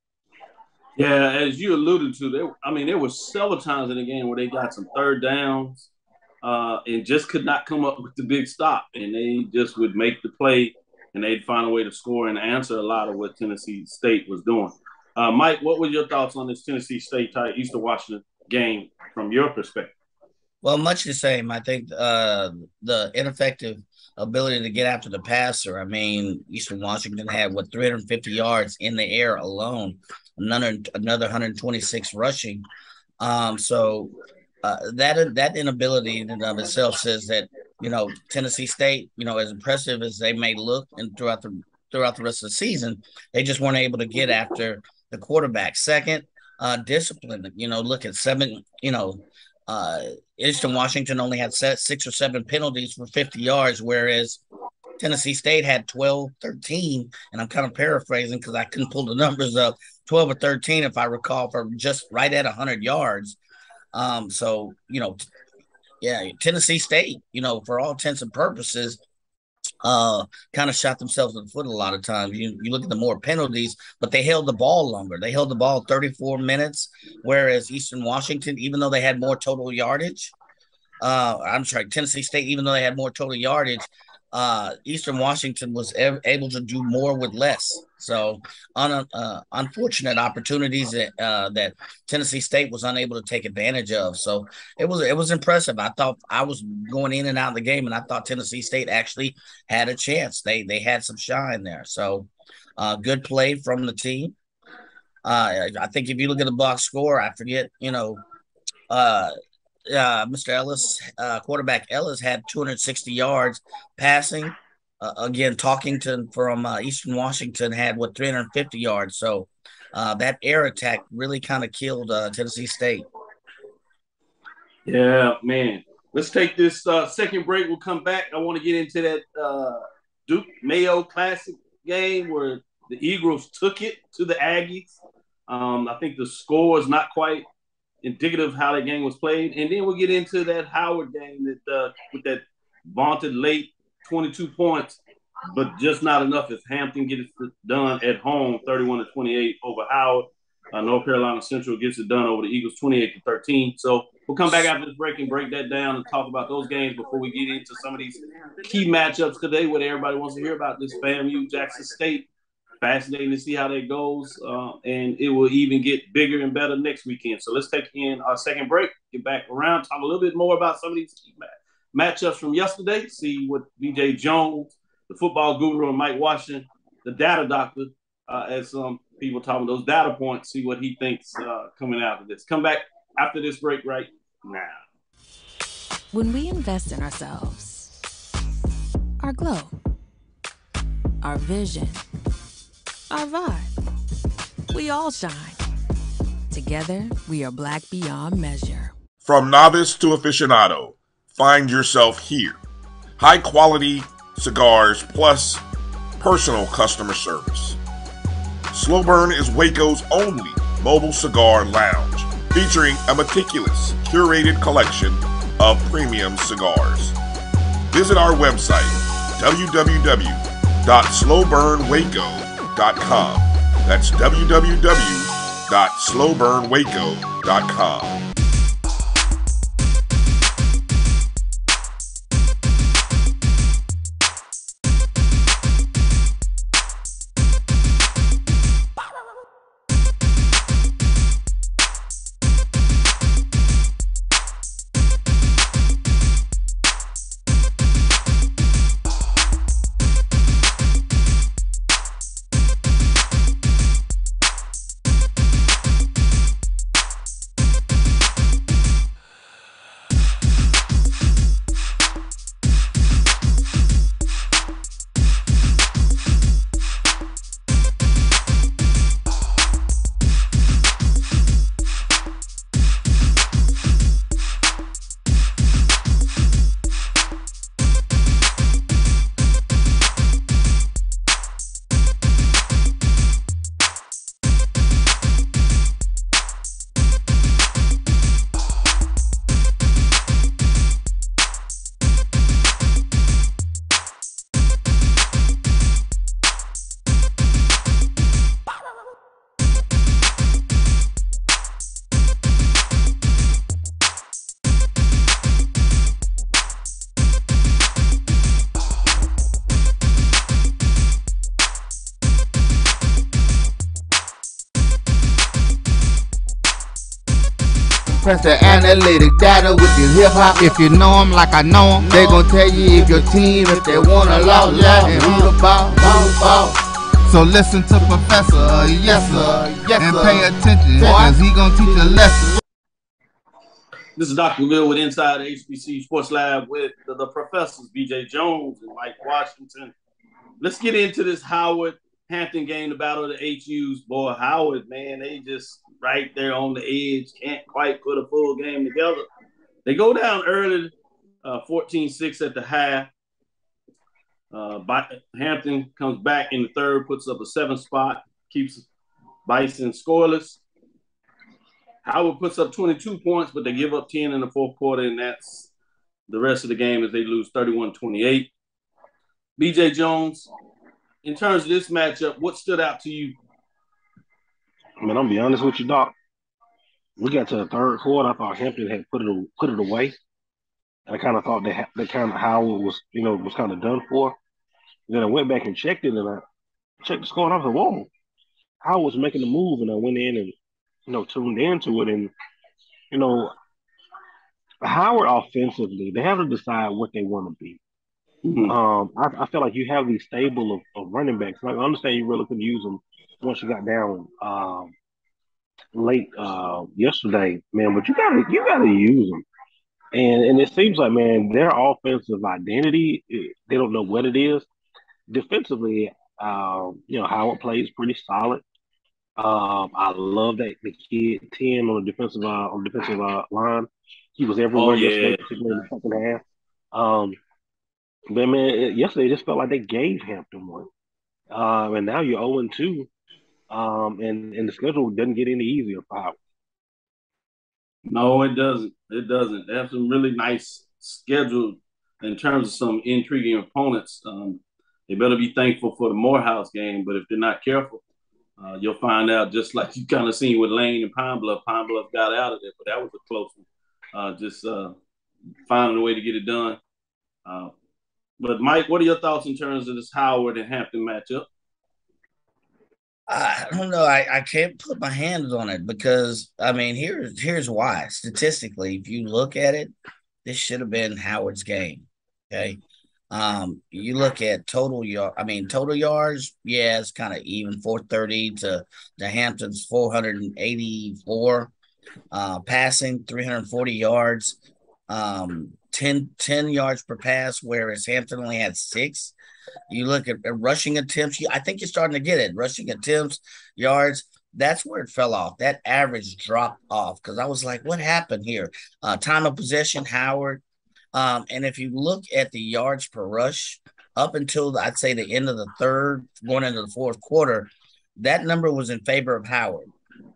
Yeah, as you alluded to, there, I mean, there were several times in the game where they got some third downs uh, and just could not come up with the big stop. And they just would make the play, and they'd find a way to score and answer a lot of what Tennessee State was doing. Uh, Mike, what were your thoughts on this Tennessee State Eastern Washington game from your perspective? Well, much the same. I think uh, the ineffective ability to get after the passer. I mean, Eastern Washington had, what, three hundred fifty yards in the air alone, another another one hundred twenty-six rushing. Um, so uh, that that inability in and of itself says that, you know, Tennessee State, you know, as impressive as they may look and throughout the throughout the rest of the season, they just weren't able to get after the quarterback. Second, uh, discipline. You know, look at seven, you know, uh, Eastern Washington only had set six or seven penalties for fifty yards, whereas Tennessee State had twelve, thirteen, and I'm kind of paraphrasing because I couldn't pull the numbers up, twelve or thirteen, if I recall, for just right at one hundred yards. Um, so, you know, t- yeah, Tennessee State, you know, for all intents and purposes, uh, kind of shot themselves in the foot a lot of times. You you look at the more penalties, but they held the ball longer. They held the ball thirty-four minutes, whereas Eastern Washington, even though they had more total yardage, uh, I'm sorry, Tennessee State, even though they had more total yardage, uh, Eastern Washington was e- able to do more with less. So, un- uh, unfortunate opportunities that uh, that Tennessee State was unable to take advantage of. So it was it was impressive. I thought I was going in and out of the game, and I thought Tennessee State actually had a chance. They they had some shine there. So, uh, good play from the team. Uh, I think if you look at the box score, I forget, you know, uh, uh, Mister Ellis, uh, quarterback Ellis had two hundred sixty yards passing. Uh, again, Talkington from uh, Eastern Washington had, what, three hundred fifty yards. So uh, that air attack really kind of killed uh, Tennessee State. Yeah, man. Let's take this uh, second break. We'll come back. I want to get into that uh, Duke Mayo Classic game where the Eagles took it to the Aggies. Um, I think the score is not quite indicative of how that game was played. And then we'll get into that Howard game that uh, with that vaunted late twenty-two points, but just not enough as Hampton gets it done at home, thirty-one to twenty-eight over Howard. Uh, North Carolina Central gets it done over the Eagles, twenty-eight to thirteen. So we'll come back after this break and break that down and talk about those games before we get into some of these key matchups today, what everybody wants to hear about this FAMU Jackson State. Fascinating to see how that goes, uh, and it will even get bigger and better next weekend. So let's take in our second break, get back around, talk a little bit more about some of these key matchups from yesterday, see what B J Jones, the football guru, and Mike Washington, the data doctor, uh, as some people talking those data points, see what he thinks uh, coming out of this. Come back after this break right now. When we invest in ourselves, our glow, our vision, our vibe, we all shine. Together, we are black beyond measure. From novice to aficionado, find yourself here. High quality cigars plus personal customer service. Slow Burn is Waco's only mobile cigar lounge, featuring a meticulous, curated collection of premium cigars. Visit our website, w w w dot slow burn waco dot com. That's w w w dot slow burn waco dot com. Press the analytic data with your hip hop. If you know them like I know them, they gon' tell you if your team, if they wanna loud, yeah, and who the ball, ball, ball. So listen to Professor, uh, yes sir, yes, and pay attention, cause he gon' teach a lesson. This is Doctor Cavil with Inside the H B C U Sports Lab with the, the professors, B J Jones and Mike Washington. Let's get into this Howard Hampton game, the battle of the H U's. Boy, Howard, man, they just right there on the edge, can't quite put a full game together. They go down early, uh, fourteen six at the half. Uh, Hampton comes back in the third, puts up a seven spot, keeps Bison scoreless. Howard puts up twenty-two points, but they give up ten in the fourth quarter, and that's the rest of the game as they lose thirty-one twenty-eight. B J Jones, in terms of this matchup, what stood out to you? I mean, I'm gonna be honest with you, Doc. We got to the third quarter. I thought Hampton had put it put it away. And I kind of thought that that kind of Howard was, you know, was kind of done for. And then I went back and checked it, and I checked the score, and I was like, "Whoa!" Howard was making the move, and I went in and, you know, tuned into it, and you know, Howard offensively, they have to decide what they want to be. Mm-hmm. Um, I, I feel like you have these stable of, of running backs. Like, I understand you really couldn't use them once you got down um, late uh, yesterday, man. But you gotta you gotta use them, and and it seems like, man, their offensive identity, they don't know what it is. Defensively, uh, you know, Howard plays pretty solid. Um, I love that the kid ten on the defensive uh, on the defensive uh, line. He was everywhere oh, yeah. yesterday, particularly in the second half. Um, but man, it, yesterday it just felt like they gave Hampton one, uh, and now you're zero and two, um, and and the schedule doesn't get any easier for Howard. No, it doesn't. It doesn't. They have some really nice schedule in terms of some intriguing opponents. Um, they better be thankful for the Morehouse game, but if they're not careful, Uh, you'll find out, just like you kind of seen with Lane and Pine Bluff. Pine Bluff got out of there, but that was a close one. Uh, just uh, finding a way to get it done. Uh, but, Mike, what are your thoughts in terms of this Howard and Hampton matchup? I don't know. I, I can't put my hands on it because, I mean, here's, here's why. Statistically, if you look at it, this should have been Howard's game, okay? Um, you look at total yard, I mean, total yards, yeah, it's kind of even, four thirty to the Hamptons, four eighty-four, uh, passing, three hundred forty yards, um, ten, ten yards per pass, whereas Hampton only had six. You look at, at rushing attempts, I think you're starting to get it. Rushing attempts, yards, that's where it fell off. That average dropped off because I was like, what happened here? Uh, time of possession, Howard. Um, and if you look at the yards per rush up until I'd say the end of the third, going into the fourth quarter, that number was in favor of Howard.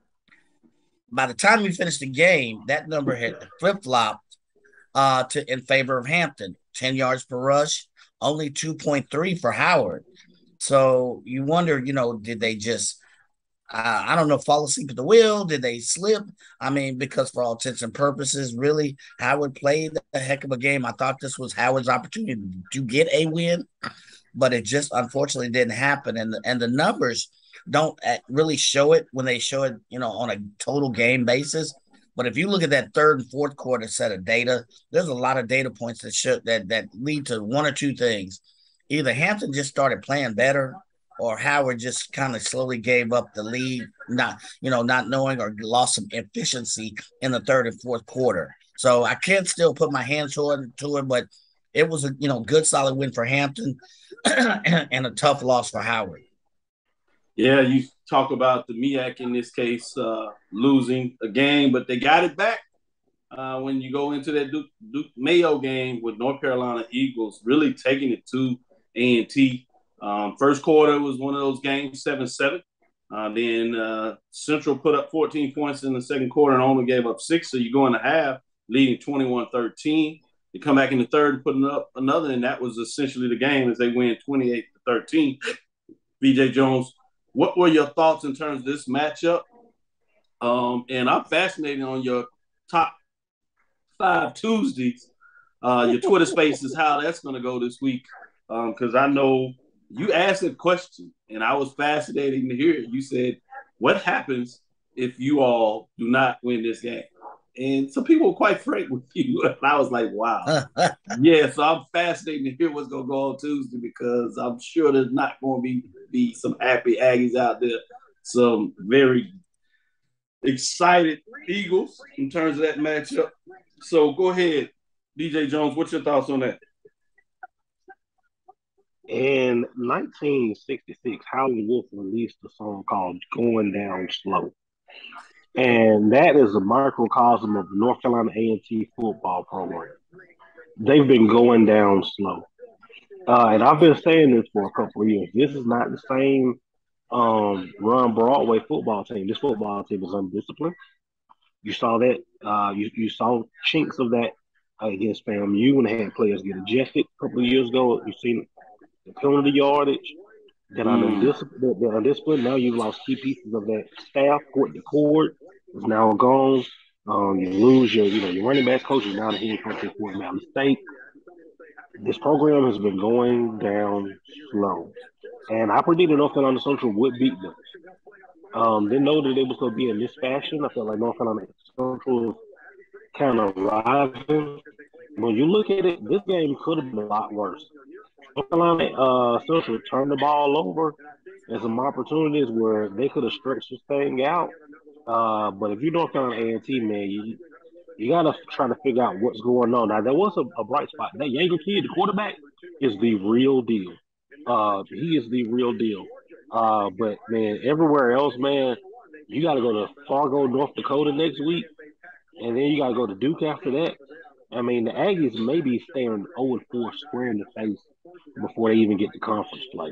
By the time we finished the game, that number had flip-flopped uh, to in favor of Hampton. ten yards per rush, only two point three for Howard. So you wonder, you know, did they just uh, I don't know, fall asleep at the wheel? Did they slip? I mean, because for all intents and purposes, really, Howard played a heck of a game. I thought this was Howard's opportunity to get a win, but it just unfortunately didn't happen. And the, and the numbers don't really show it when they show it, you know, on a total game basis. But if you look at that third and fourth quarter set of data, there's a lot of data points that show that that lead to one or two things. Either Hampton just started playing better, or Howard just kind of slowly gave up the lead, not, you know, not knowing, or lost some efficiency in the third and fourth quarter. So I can't still put my hands to it, to it, but it was a, you know, good solid win for Hampton and a tough loss for Howard. Yeah, you talk about the M E A C in this case uh, losing a game, but they got it back uh, when you go into that Duke, Duke Mayo game with North Carolina Eagles, really taking it to A and T. Um, first quarter was one of those games, seven seven. Uh, then uh, Central put up fourteen points in the second quarter and only gave up six. So you go in the half, leading twenty-one thirteen. You come back in the third and putting up another, and that was essentially the game as they win twenty-eight to thirteen. B J Jones, what were your thoughts in terms of this matchup? Um, and I'm fascinated on your top five Tuesdays, uh, your Twitter spaces, how that's going to go this week. Because um, I know you asked a question, and I was fascinated to hear it. You said, what happens if you all do not win this game? And some people were quite frank with you. And I was like, wow. Yeah, so I'm fascinated to hear what's going to go on Tuesday, because I'm sure there's not going to be, be some happy Aggies out there. Some very excited Eagles in terms of that matchup. So go ahead, D J Jones. What's your thoughts on that? In nineteen sixty-six, Howlin' Wolf released a song called Going Down Slow. And that is a microcosm of the North Carolina A and T football program. They've been going down slow. Uh, and I've been saying this for a couple of years. This is not the same um, run Broadway football team. This football team is undisciplined. You saw that. Uh, you, you saw chinks of that uh, against FAMU when they had players get ejected a couple of years ago. You've seen the penalty yardage. That are undisciplined, they're undisciplined. Now you've lost key pieces of that staff. Court the court is now gone. Um, you lose your, you know, your running back coach is now the head coach at Fort Valley State. This program has been going down slow, and I predicted North Carolina Central would beat them. Um, didn't know that it was going to be in this fashion. I felt like North Carolina Central was kind of rising. When you look at it, this game could have been a lot worse. North Carolina uh, Central turned the ball over as some opportunities where they could have stretched this thing out. Uh, but if you're North Carolina A and T, man, you you got to try to figure out what's going on. Now, there was a, a bright spot. That Yankee kid, the quarterback, is the real deal. Uh, he is the real deal. Uh, but, man, everywhere else, man, you got to go to Fargo, North Dakota next week, and then you got to go to Duke after that. I mean, the Aggies may be staring oh and four square in the face before they even get to conference play.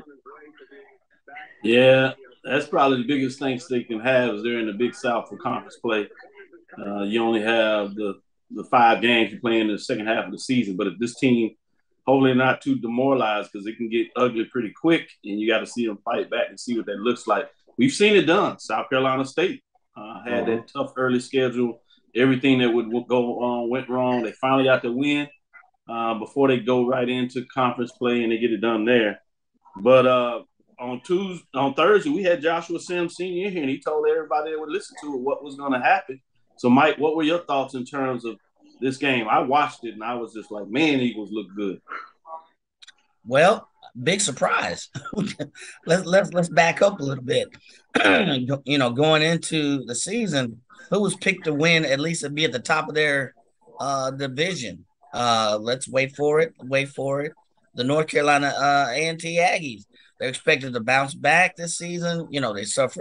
Yeah, that's probably the biggest thanks they can have is they're in the Big South for conference play. Uh, you only have the, the five games you play in the second half of the season. But if this team, hopefully not too demoralized, because it can get ugly pretty quick, and you got to see them fight back and see what that looks like. We've seen it done. South Carolina State uh, had mm-hmm. that tough early schedule. Everything that would, would go on went wrong. They finally got the win uh, before they go right into conference play, and they get it done there. But uh, on Tuesday, on Thursday, we had Joshua Sims Senior here, and he told everybody that would listen to it what was going to happen. So, Mike, what were your thoughts in terms of this game? I watched it, and I was just like, man, Eagles look good. Well, big surprise. let's let's let's back up a little bit. You know, going into the season, who was picked to win, at least to be at the top of their uh, division? Uh, let's wait for it. Wait for it. The North Carolina uh, A and T Aggies. They're expected to bounce back this season. You know, they suffered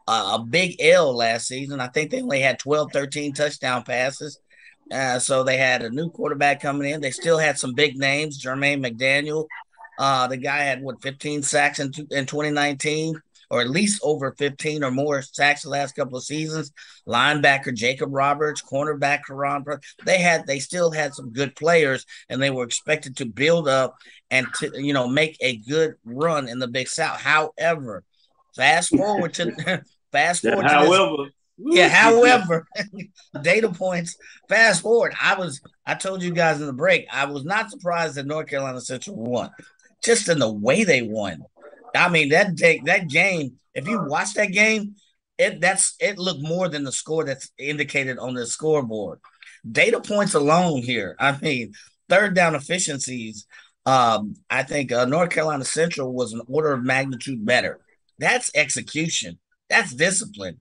uh, a big L last season. I think they only had twelve, thirteen touchdown passes. Uh, so they had a new quarterback coming in. They still had some big names. Jermaine McDaniel, uh, the guy had what fifteen sacks in, in twenty nineteen, or at least over fifteen or more sacks the last couple of seasons. Linebacker Jacob Roberts, cornerback Karan. They had, they still had some good players, and they were expected to build up and to, you know, make a good run in the Big South. However, fast forward to fast forward to this. However, Yeah, however, data points, fast forward. I was, I told you guys in the break, I was not surprised that North Carolina Central won, just in the way they won. I mean, that day, that game, if you watch that game, it that's it looked more than the score that's indicated on the scoreboard. Data points alone here. I mean, third down efficiencies. Um, I think uh, North Carolina Central was an order of magnitude better. That's execution. That's discipline.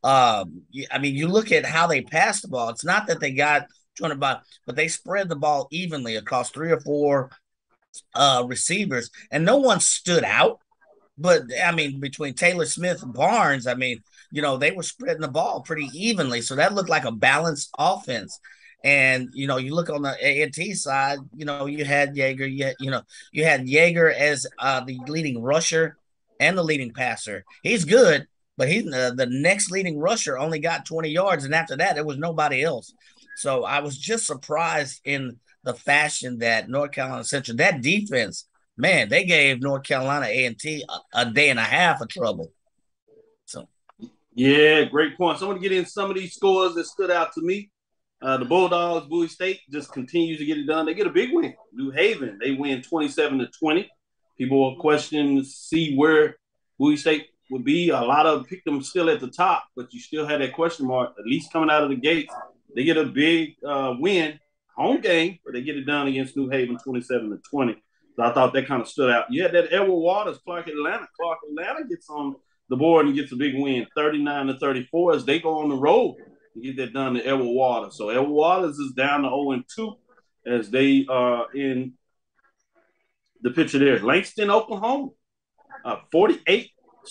Um, I mean, you look at how they passed the ball. It's not that they got two hundred, but they spread the ball evenly across three or four uh, receivers, and no one stood out. But I mean, between Taylor Smith and Barnes, I mean, you know, they were spreading the ball pretty evenly, so that looked like a balanced offense. And you know, you look on the A and T side, you know, you had Yeager, you had, you know, you had Yeager as uh, the leading rusher and the leading passer. He's good. But he's uh, the next leading rusher only got twenty yards, and after that, there was nobody else. So I was just surprised in the fashion that North Carolina Central, that defense, man, they gave North Carolina A and T a, a day and a half of trouble. So, yeah, great point. So I want to get in some of these scores that stood out to me. Uh, the Bulldogs, Bowie State, just continues to get it done. They get a big win. New Haven, they win twenty-seven to twenty. People will question, see where Bowie State would be. A lot of picked them still at the top, but you still had that question mark, at least coming out of the gates. They get a big uh, win, home game, but they get it done against New Haven twenty-seven to twenty. So I thought that kind of stood out. You had that Edward Waters, Clark Atlanta. Clark Atlanta gets on the board and gets a big win, thirty-nine to thirty-four, as they go on the road to get that done to Edward Waters. So Edward Waters is down to oh and two as they are in the picture there. Langston, Oklahoma, uh, forty-eight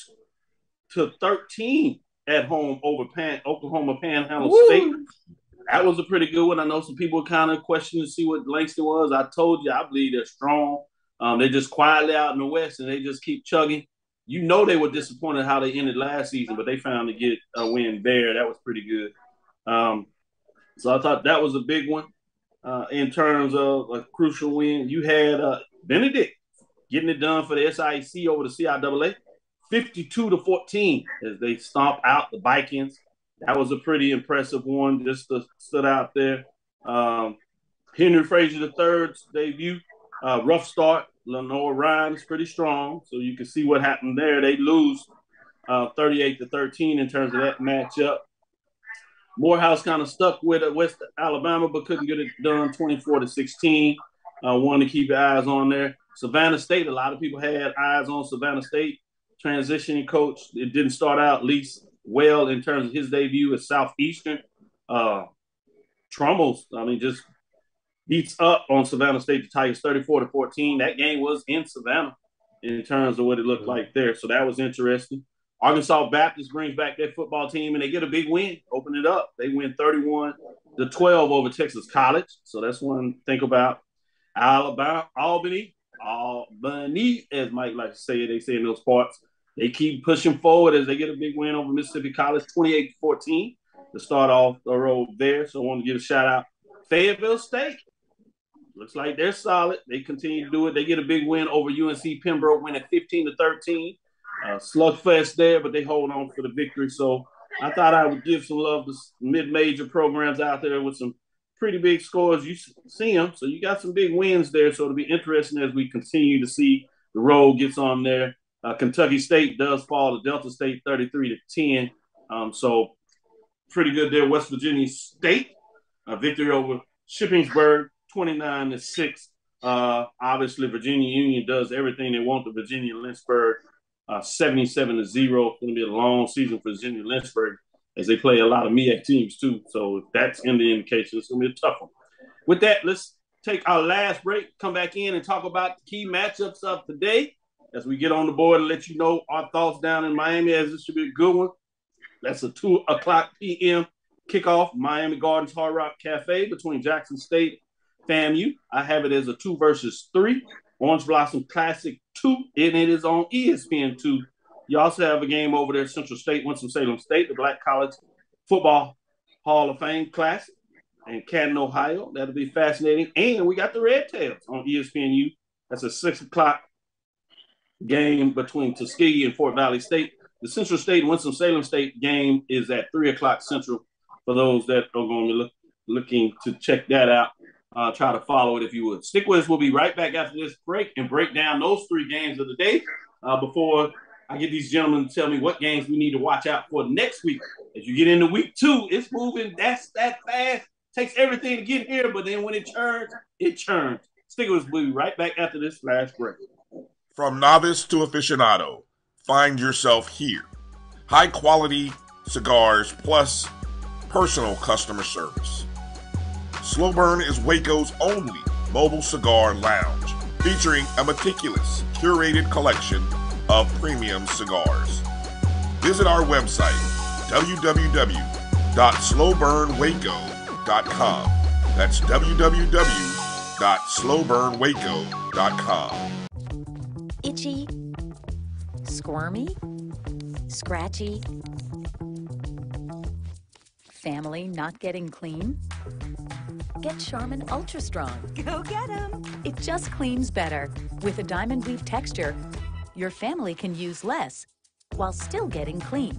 to thirteen at home over Pan, Oklahoma Panhandle Woo. State. That was a pretty good one. I know some people kind of questioning to see what Langston was. I told you, I believe they're strong. Um, they're just quietly out in the West, and they just keep chugging. You know they were disappointed how they ended last season, but they found to get a win there. That was pretty good. Um, so I thought that was a big one uh, in terms of a crucial win. You had uh, Benedict getting it done for the S I E C over the C I A A. fifty-two to fourteen as they stomp out the Vikings. That was a pretty impressive one, just to, stood out there. Um, Henry Frazier the third's debut, uh, rough start. Lenore Ryan is pretty strong, so you can see what happened there. They lose uh, thirty-eight to thirteen in terms of that matchup. Morehouse kind of stuck with it, West Alabama, but couldn't get it done, twenty-four to sixteen. Uh, one to keep your eyes on there. Savannah State, a lot of people had eyes on Savannah State. Transitioning coach, it didn't start out least well in terms of his debut at Southeastern. Uh, Trummels, I mean, just beats up on Savannah State, the Tigers, thirty-four to fourteen. That game was in Savannah in terms of what it looked like there. So that was interesting. Arkansas Baptist brings back their football team, and they get a big win, open it up. They win thirty-one to twelve over Texas College. So that's one to think about. Alabama, Albany, Albany, as Mike likes to say, they say in those parts. They keep pushing forward as they get a big win over Mississippi College, twenty-eight to fourteen, to start off the road there. So I want to give a shout out. Fayetteville State, looks like they're solid. They continue to do it. They get a big win over U N C Pembroke, winning fifteen to thirteen. Uh, slugfest there, but they hold on for the victory. So I thought I would give some love to mid-major programs out there with some pretty big scores. You see them, so you got some big wins there. So it'll be interesting as we continue to see the road gets on there. Uh, Kentucky State does fall to Delta State thirty-three to ten. Um, so pretty good there. West Virginia State, a victory over Shippensburg, twenty-nine to six. Uh, obviously, Virginia Union does everything they want to Virginia Lynchburg, uh, seventy-seven to zero. It's going to be a long season for Virginia Lynchburg as they play a lot of M E A C teams too. So if that's in the indication, it's going to be a tough one. With that, let's take our last break, come back in and talk about the key matchups of today as we get on the board and let you know our thoughts down in Miami, as this should be a good one. That's a two o'clock p m kickoff, Miami Gardens Hard Rock Cafe between Jackson State, FAMU. I have it as a two versus three. Orange Blossom Classic two, and it is on E S P N two. You also have a game over there, Central State, Winston-Salem State, the Black College Football Hall of Fame Classic in Canton, Ohio. That'll be fascinating. And we got the Red Tails on E S P N U. That's a six o'clock game between Tuskegee and Fort Valley State. The Central State and Winston-Salem State game is at three o'clock Central for those that are going to be look, looking to check that out. Uh, try to follow it if you would. Stick with us. We'll be right back after this break and break down those three games of the day uh, before I get these gentlemen to tell me what games we need to watch out for next week. As you get into week two, it's moving. That's that fast. Takes everything to get here, but then when it churns, it churns. Stick with us. We'll be right back after this last break. From novice to aficionado, find yourself here. High quality cigars plus personal customer service. Slow Burn is Waco's only mobile cigar lounge, featuring a meticulous, curated collection of premium cigars. Visit our website, w w w dot slow burn waco dot com. That's w w w dot slow burn waco dot com. Itchy, squirmy, scratchy, family not getting clean? Get Charmin Ultra Strong. Go get 'em! It just cleans better. With a diamond weave texture, your family can use less while still getting clean.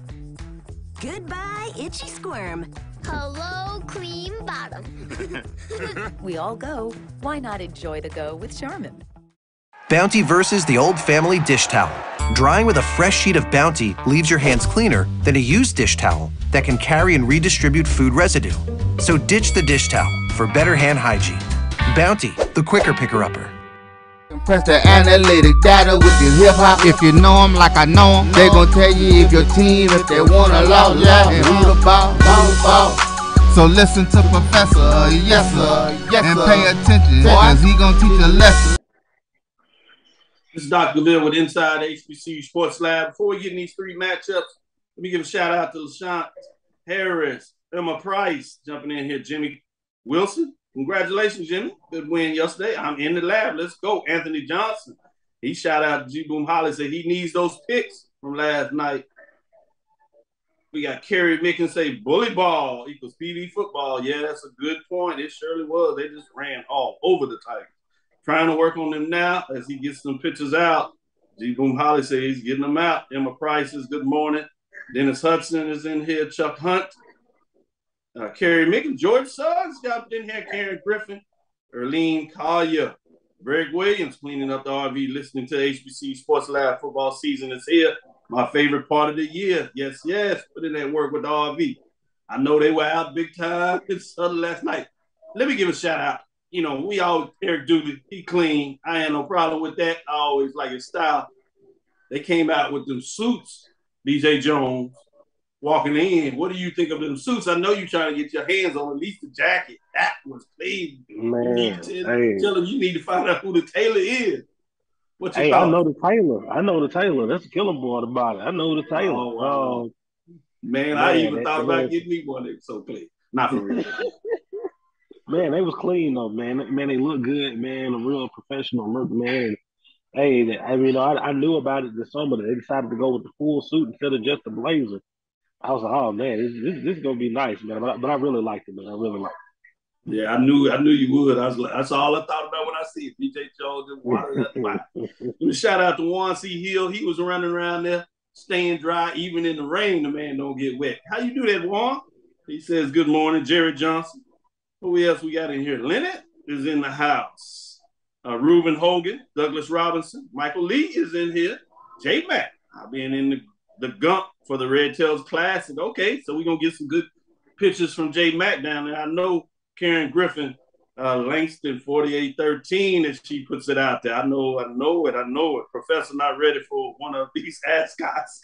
Goodbye, itchy squirm. Hello, clean bottom. We all go. Why not enjoy the go with Charmin? Bounty versus the old family dish towel. Drying with a fresh sheet of Bounty leaves your hands cleaner than a used dish towel that can carry and redistribute food residue. So ditch the dish towel for better hand hygiene. Bounty, the quicker picker-upper. Press the analytic data with your hip hop. If you know them like I know them, they gon' tell you if your team, if they wanna law, law, and who the ball, ball, ball. So listen to Professor, uh, yes sir, yes, and pay attention, cause he gon' teach a lesson. This is Doctor Cavil with Inside H B C U Sports Lab. Before we get in these three matchups, let me give a shout out to LaShawn Harris, Emma Price jumping in here, Jimmy Wilson. Congratulations, Jimmy. Good win yesterday. I'm in the lab. Let's go. Anthony Johnson. He shout out to G Boom Holly, said he needs those picks from last night. We got Kerry Mickens say bully ball equals P D football. Yeah, that's a good point. It surely was. They just ran all over the Tigers. Trying to work on them now as he gets some pitches out. G Boom Holly says he's getting them out. Emma Price is good morning. Dennis Hudson is in here. Chuck Hunt. Uh, Kerry Mickens, George Suggs got in here. Karen Griffin, Erlene Collier, Greg Williams cleaning up the R V, listening to H B C Sports Lab. Football season is here. My favorite part of the year. Yes, yes. Put in that work with the R V. I know they were out big time in Southern last night. Let me give a shout out. You know, we all, Eric Dooley, he clean. I had no problem with that. I always like his style. They came out with them suits, B J Jones, walking in. What do you think of them suits? I know you're trying to get your hands on at least the jacket. That was clean. Man, you need to hey. tell him you need to find out who the tailor is. What's your Hey, thought? I know the tailor. I know the tailor. That's a killer boy about it. I know the tailor. Oh, wow. Um, man, I man, even that- thought that about was- getting me one that's so clean. Not for real. Man, they was clean though, man. Man, they look good, man. A real professional look, man. Hey, they- I mean, I, I knew about it this summer. They decided to go with the full suit instead of just the blazer. I was like, oh man, this this, this is gonna be nice, man. But I, but I really liked it, man. I really liked Yeah, I knew I knew you would. I was like, that's all I thought about when I see it. B J Jones and water. That's fine. Let me shout out to Juan C. Hill. He was running around there, staying dry, even in the rain. The man don't get wet. How you do that, Juan? He says, "Good morning, Jerry Johnson." Who else we got in here? Leonard is in the house. Uh, Reuben Hogan, Douglas Robinson, Michael Lee is in here. J Mac, I've been in the, the gump for the Red Tails Classic. Okay, so we're gonna get some good pictures from J Mac down there. I know Karen Griffin, uh, Langston forty-eight thirteen, as she puts it out there. I know, I know it, I know it. Professor not ready for one of these ascots.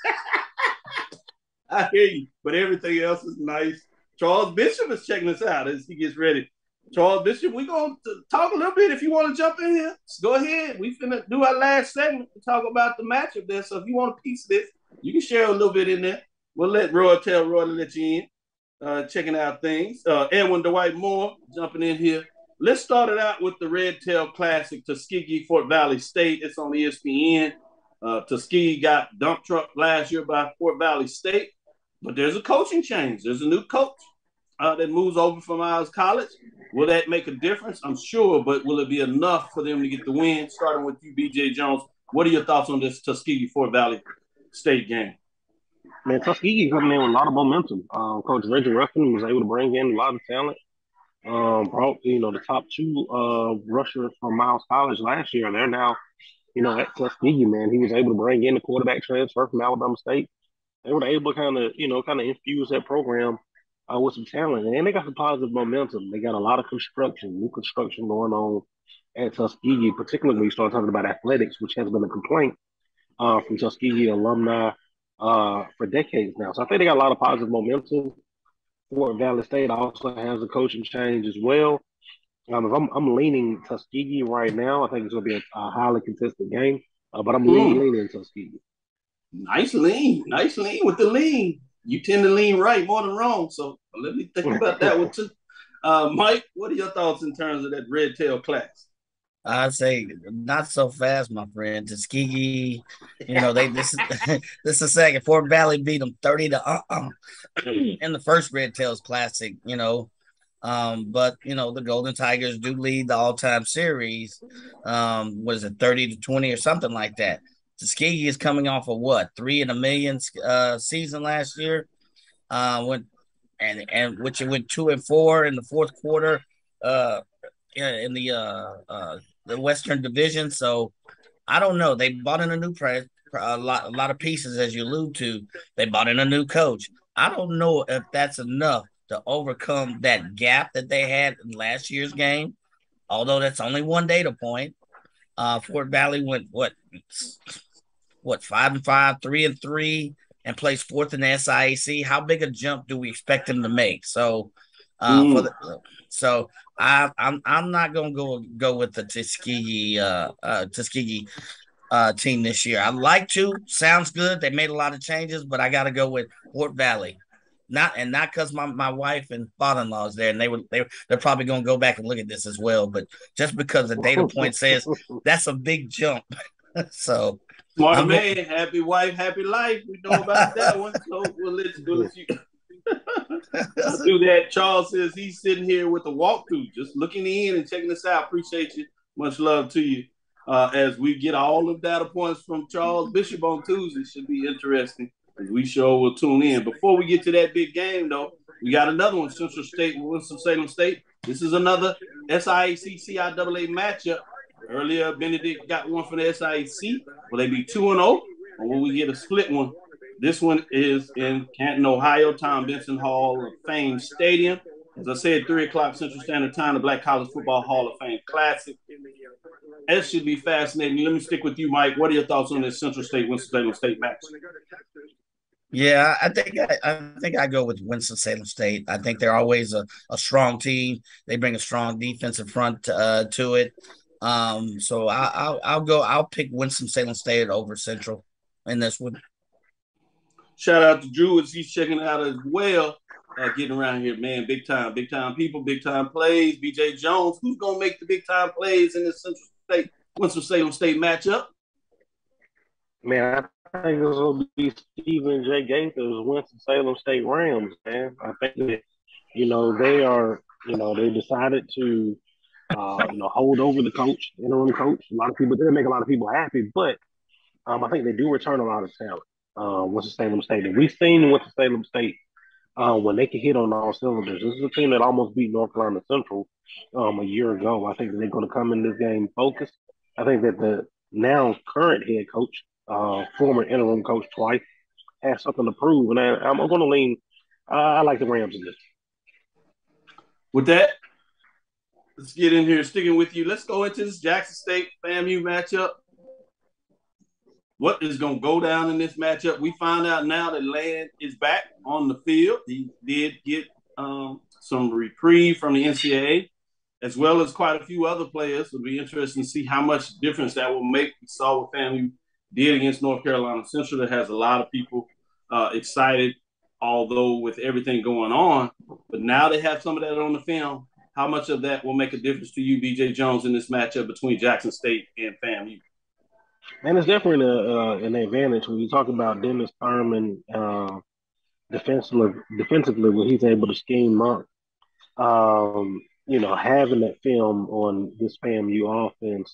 I hear you, but everything else is nice. Charles Bishop is checking us out as he gets ready. Charles Bishop, we're going to talk a little bit if you want to jump in here. Go ahead. We finna do our last segment to talk about the matchup there. So if you want a piece of this, you can share a little bit in there. we'll let Roy tell Roy to let you in. Uh, checking out things. Uh, Edwin Dwight Moore jumping in here. Let's start it out with the Red Tail Classic, Tuskegee Fort Valley State. It's on E S P N. Uh, Tuskegee got dump truck last year by Fort Valley State, but there's a coaching change. There's a new coach uh, that moves over from Miles College. Will that make a difference? I'm sure, but will it be enough for them to get the win? Starting with you, B J Jones. What are your thoughts on this Tuskegee Fort Valley State game? Man, Tuskegee coming in with a lot of momentum. Uh, Coach Reggie Ruffin was able to bring in a lot of talent. Um, brought, you know, the top two uh, rushers from Miles College last year. They're now, you know, at Tuskegee, man. He was able to bring in the quarterback transfer from Alabama State. They were able to kind of, you know, kind of infuse that program uh, with some talent. And they got some positive momentum. They got a lot of construction, new construction going on at Tuskegee, particularly when you start talking about athletics, which has been a complaint uh, from Tuskegee alumni uh, for decades now. So I think they got a lot of positive momentum. Fort Valley State also has a coaching change as well. Um, if I'm, I'm leaning Tuskegee right now. I think it's going to be a, a highly contested game, uh, but I'm mm. leaning, leaning Tuskegee. Nice lean, nice lean with the lean. You tend to lean right more than wrong, so let me think about that one too. Uh, Mike, what are your thoughts in terms of that Red Tail Class? I'd say not so fast, my friend. Tuskegee, you know, they this is this is the second. Fort Valley beat them thirty to uh-uh in the first Red Tails Classic, you know. Um, but you know, the Golden Tigers do lead the all-time series. Um, what is it, thirty to twenty or something like that? Tuskegee is coming off of what, three in a million uh season last year. Uh went and and which it went two and four in the fourth quarter. Uh in the uh, uh the Western Division. So I don't know. They bought in a new press, a lot, a lot of pieces, as you allude to. They bought in a new coach. I don't know if that's enough to overcome that gap that they had in last year's game. Although that's only one data point. Uh, Fort Valley went what, what five and five, three and three, and placed fourth in the S I A C. How big a jump do we expect them to make? So, uh, mm. for the so. I, I'm I'm not gonna go go with the Tuskegee uh, uh, Tuskegee uh, team this year. I like to. Sounds good. They made a lot of changes, but I got to go with Fort Valley. Not and not because my, my wife and father-in-law is there, and they would they they're probably gonna go back and look at this as well. But just because the data point says that's a big jump, so smart I'm man, going- happy wife, happy life. We know about that one, so we'll let you do it. I'll do that. Charles says he's sitting here with a walkthrough, just looking in and checking this out. Appreciate you. Much love to you. Uh, as we get all the data points from Charles Bishop on Tuesday, should be interesting. As we sure will tune in. Before we get to that big game, though, we got another one: Central State and Winston-Salem State. This is another S I A C C I A A matchup. Earlier, Benedict got one from the S I A C. Will they be two and zero, or will we get a split one? This one is in Canton, Ohio, Tom Benson Hall of Fame Stadium. As I said, three o'clock Central Standard Time, the Black College Football Hall of Fame Classic. That should be fascinating. Let me stick with you, Mike. What are your thoughts on this Central State, Winston-Salem State match? Yeah, I think I, I think I go with Winston-Salem State. I think they're always a, a strong team. They bring a strong defensive front uh, to it. Um, so I, I'll I'll go. I'll pick Winston-Salem State over Central in this one. Shout out to Drew as he's checking it out as well. Uh, getting around here, man. Big time, big time people, big time plays. B J Jones, who's gonna make the big time plays in this Central State, Winston-Salem State matchup? Man, I think it's gonna be Stephen J. Gaither's Winston-Salem State Rams, man. I think that, you know, they are, you know, they decided to, uh, you know, hold over the coach, interim coach. A lot of people, they make a lot of people happy, but um, I think they do return a lot of talent. Uh, Winston-Salem State, and we've seen Winston-Salem State uh, when they can hit on all cylinders. This is a team that almost beat North Carolina Central um, a year ago. I think that they're going to come in this game focused. I think that the now current head coach, uh, former interim coach twice, has something to prove, and I, I'm going to lean. Uh, I like the Rams in this. With that, let's get in here. Sticking with you, let's go into this Jackson State FAMU matchup. What is going to go down in this matchup? We find out now that Land is back on the field. He did get um, some reprieve from the N C double A, as well as quite a few other players. It'll be interesting to see how much difference that will make. We saw what FAMU did against North Carolina Central. That has a lot of people uh, excited although with everything going on, but now they have some of that on the film. How much of that will make a difference to you, B J Jones, in this matchup between Jackson State and FAMU? And it's definitely a, uh, an advantage when you talk about Dennis Thurman uh, defensively, defensively when he's able to scheme up. Um, you know, having that film on this FAMU offense.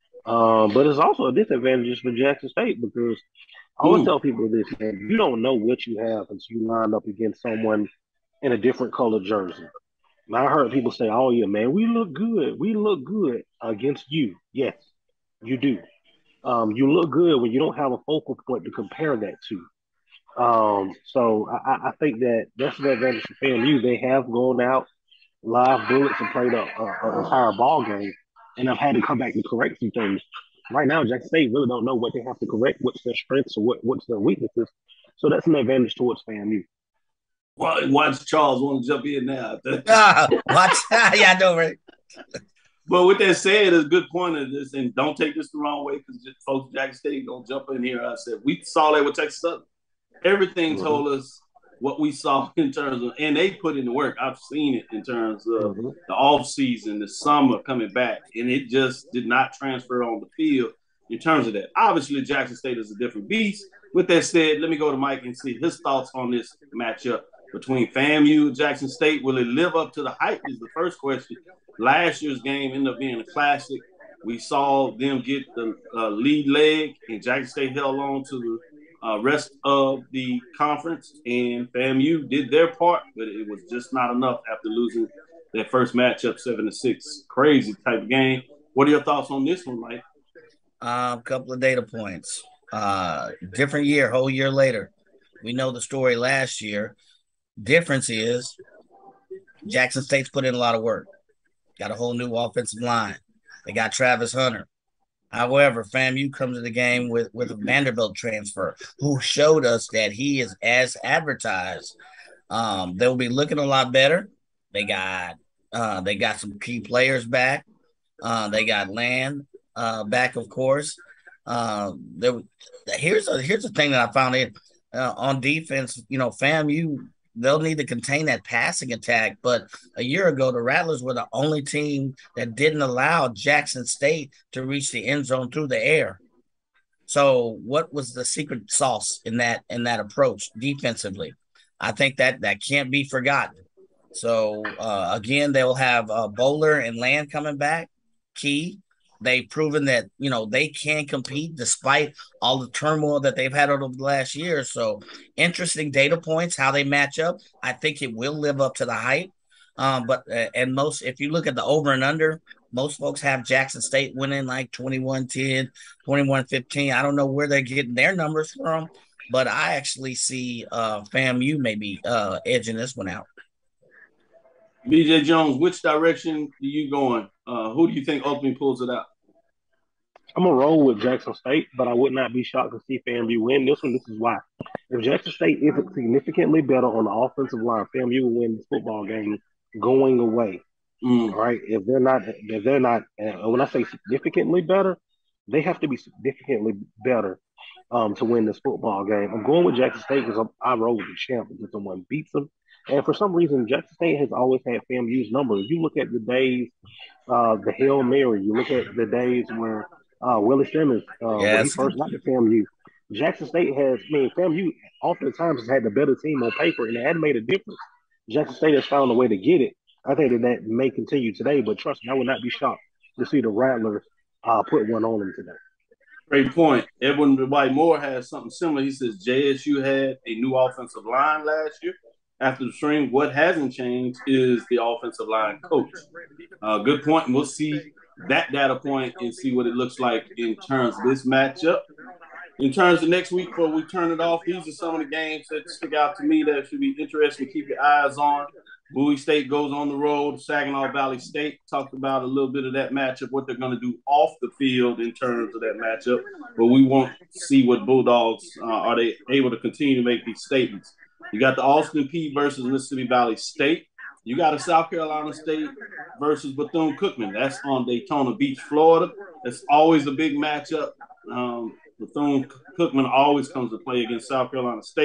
Um, but it's also a disadvantage for Jackson State because I always Ooh. tell people this, man, you don't know what you have until you line up against someone in a different colored jersey. And I heard people say, oh, yeah, man, we look good. We look good against you. Yes, you do. Um, you look good when you don't have a focal point to compare that to. Um, so I, I think that that's the advantage for FAMU. They have gone out live bullets and played a, a, a entire ball game, and I've had to come back and correct some things. Right now, Jackson State really don't know what they have to correct, what's their strengths or what, what's their weaknesses. So that's an advantage towards FAMU. Well, watch Charles want to jump in now. ah, watch, yeah, I know, right? But with that said, it's a good point of this, and don't take this the wrong way because folks, Jackson State gonna jump in here. I said we saw that with Texas Southern. Everything mm-hmm. told us what we saw in terms of, and they put in the work. I've seen it in terms of mm-hmm. the off season, the summer coming back, and it just did not transfer on the field in terms of that. Obviously, Jackson State is a different beast. With that said, let me go to Mike and see his thoughts on this matchup between FAMU and Jackson State. Will it live up to the hype is the first question. Last year's game ended up being a classic. We saw them get the uh, lead leg, and Jackson State held on to the uh, rest of the conference, and FAMU did their part, but it was just not enough after losing their first matchup seven to six. Crazy type of game. What are your thoughts on this one, Mike? A uh, couple of data points. Uh, different year, whole year later. We know the story last year. Difference is Jackson State's put in a lot of work. Got a whole new offensive line. They got Travis Hunter. However, FAMU comes to the game with, with a Vanderbilt transfer who showed us that he is as advertised. Um, they'll be looking a lot better. They got uh, they got some key players back. Uh, they got Land uh, back, of course. Uh, there, here's a here's the thing that I found in uh, on defense. You know, FAMU, they'll need to contain that passing attack. But a year ago, the Rattlers were the only team that didn't allow Jackson State to reach the end zone through the air. So what was the secret sauce in that in that approach defensively? I think that that can't be forgotten. So, uh, again, they'll have uh, Bowler and Land coming back, key. They've proven that, you know, they can compete despite all the turmoil that they've had over the last year. So interesting data points, how they match up. I think it will live up to the hype. Um, but uh, and most, if you look at the over and under, most folks have Jackson State winning like twenty-one ten, twenty-one fifteen. I don't know where they're getting their numbers from, but I actually see uh, FAMU maybe uh, edging this one out. B J Jones, which direction are you going? Uh, who do you think ultimately pulls it out? I'm going to roll with Jackson State, but I would not be shocked to see FAMU win this one. This is why. If Jackson State isn't significantly better on the offensive line, FAMU will win this football game going away. Mm. Right? If they're not, if they're not, uh, when I say significantly better, they have to be significantly better um, to win this football game. I'm going with Jackson State because I roll with the champ until someone beats them. And for some reason, Jackson State has always had FAMU's number. If you look at the days, uh, the Hail Mary, you look at the days where uh, Willie Simmons, uh, yes. when he first got to FAMU, Jackson State has, I mean, FAMU oftentimes has had the better team on paper, and it hadn't made a difference. Jackson State has found a way to get it. I think that that may continue today, but trust me, I would not be shocked to see the Rattlers uh, put one on them today. Great point. Edwin White Moore has something similar. He says J S U had a new offensive line last year. After the stream, what hasn't changed is the offensive line coach. Uh, good point. And we'll see that data point and see what it looks like in terms of this matchup. In terms of next week, before we turn it off, these are some of the games that stick out to me that should be interesting to keep your eyes on. Bowie State goes on the road. Saginaw Valley State talked about a little bit of that matchup, what they're going to do off the field in terms of that matchup. But we want to see what Bulldogs, uh, are they able to continue to make these statements. You got the Austin Peay versus Mississippi Valley State. You got a South Carolina State versus Bethune-Cookman. That's on Daytona Beach, Florida. That's always a big matchup. Um, Bethune-Cookman always comes to play against South Carolina State.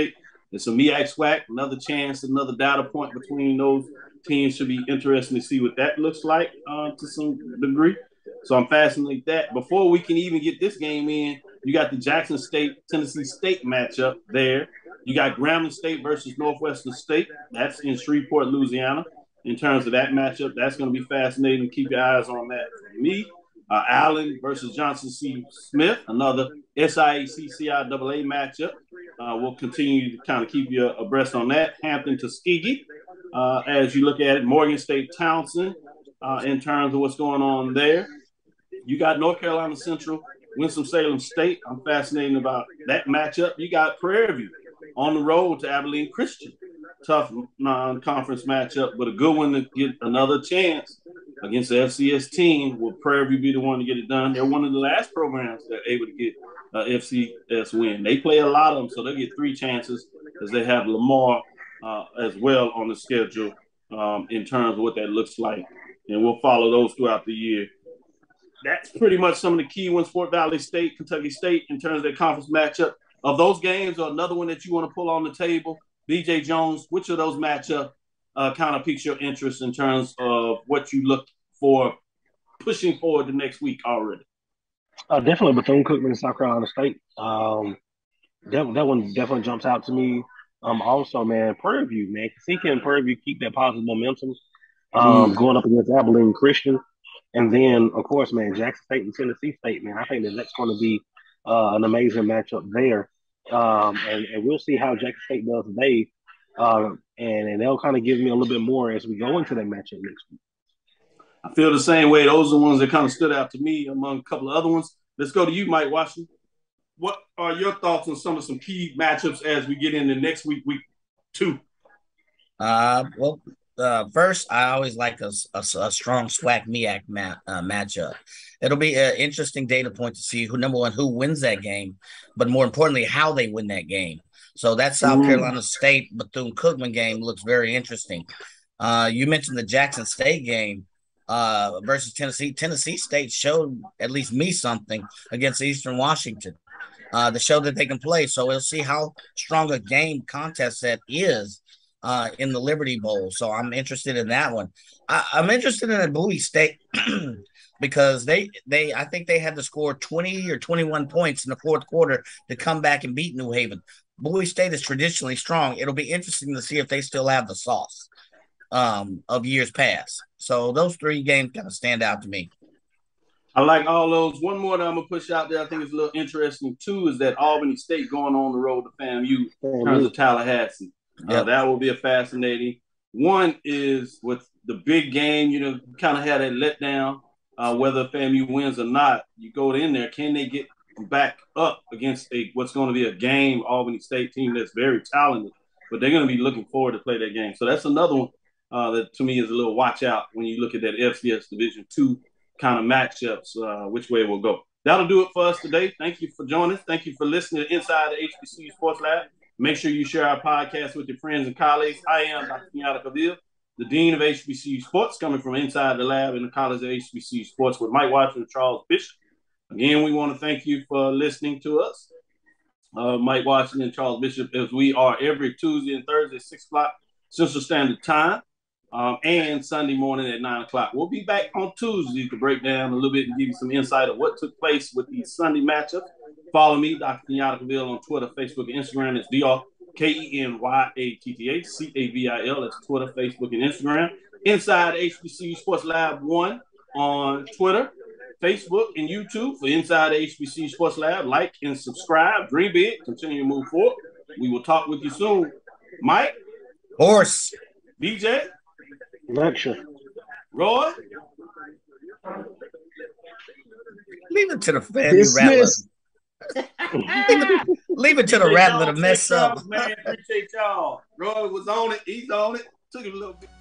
It's a M E A C SWAC, another chance, another data point between those teams. Should be interesting to see what that looks like uh, to some degree. So I'm fascinated that. Before we can even get this game in, you got the Jackson State, Tennessee State matchup there. You got Grambling State versus Northwestern State. That's in Shreveport, Louisiana. In terms of that matchup, that's going to be fascinating. Keep your eyes on that. For me, uh, Allen versus Johnson C. Smith, another S I A C C I A A matchup. Uh, we'll continue to kind of keep you abreast on that. Hampton, Tuskegee, uh, as you look at it. Morgan State, Townsend, uh, in terms of what's going on there. You got North Carolina Central, Winston-Salem State. I'm fascinated about that matchup. You got Prairie View on the road to Abilene Christian. Tough non-conference matchup, but a good one to get another chance against the F C S team. Will Prairie View be the one to get it done? They're one of the last programs that are able to get uh, F C S win. They play a lot of them, so they get three chances as they have Lamar uh, as well on the schedule um, in terms of what that looks like. And we'll follow those throughout the year. That's pretty much some of the key ones. Fort Valley State, Kentucky State, in terms of their conference matchup. Of those games, or another one that you want to pull on the table, B J Jones, which of those matchup uh, kind of piques your interest in terms of what you look for pushing forward the next week already? Uh, definitely Bethune-Cookman and South Carolina State. Um, that, that one definitely jumps out to me. Um, also, man, Prairie View, man. See, can Prairie View keep that positive momentum um, mm. going up against Abilene Christian? And then, of course, man, Jackson State and Tennessee State, man. I think that that's going to be uh, an amazing matchup there. Um, and, and we'll see how Jackson State does today. Uh, and, and they'll kind of give me a little bit more as we go into that matchup next week. I feel the same way. Those are the ones that kind of stood out to me among a couple of other ones. Let's go to you, Mike Washington. What are your thoughts on some of some key matchups as we get into next week, week two? Uh, well, uh, first, I always like a, a, a strong SWAC M E A C ma- uh, matchup. It'll be an interesting data point to see who, number one, who wins that game, but more importantly, how they win that game. So that South mm. Carolina State Bethune-Cookman game looks very interesting. Uh, you mentioned the Jackson State game uh, versus Tennessee. Tennessee State showed at least me something against Eastern Washington uh, to show that they can play. So we'll see how strong a game contest that is uh, in the Liberty Bowl. So I'm interested in that one. I, I'm interested in a Bowie State because they, they, I think they had to score twenty or twenty-one points in the fourth quarter to come back and beat New Haven. Bowie State is traditionally strong. It'll be interesting to see if they still have the sauce um, of years past. So those three games kind of stand out to me. I like all those. One more that I'm going to push out there I think is a little interesting, too, is that Albany State going on the road to FAMU in terms of Tallahassee. Yep. Uh, that will be a fascinating. One is with the big game, you know, kind of had that letdown, uh, whether FAMU wins or not. You go in there, can they get back up against a what's going to be a game Albany State team that's very talented, but they're going to be looking forward to play that game. So that's another one uh, that to me is a little watch out when you look at that F C S Division two kind of matchups, uh, which way it will go. That'll do it for us today. Thank you for joining us. Thank you for listening to Inside the H B C U Sports Lab. Make sure you share our podcast with your friends and colleagues. I am Doctor Kenyatta, Cavil, the Dean of H B C U Sports, coming from inside the lab in the College of H B C U Sports with Mike Watson and Charles Bishop. Again, we want to thank you for listening to us, uh, Mike Washington and Charles Bishop, as we are every Tuesday and Thursday, six o'clock Central Standard Time, um, and Sunday morning at nine o'clock. We'll be back on Tuesday to break down a little bit and give you some insight of what took place with these Sunday matchups. Follow me, Doctor Kenyatta Cavil, on Twitter, Facebook, and Instagram. It's D R K E N Y A T T H C A V I L. That's Twitter, Facebook, and Instagram. Inside H B C U Sports Lab one on Twitter, Facebook, and YouTube for Inside the H B C U Sports Lab. Like and subscribe. Dream big. Continue to move forward. We will talk with you soon. Mike? Horse. D J? Lecture. Roy? Leave it to the family rattler. leave, it, leave it to the rattler to mess up. Man, appreciate y'all. Roy was on it. He's on it. Took it a little bit.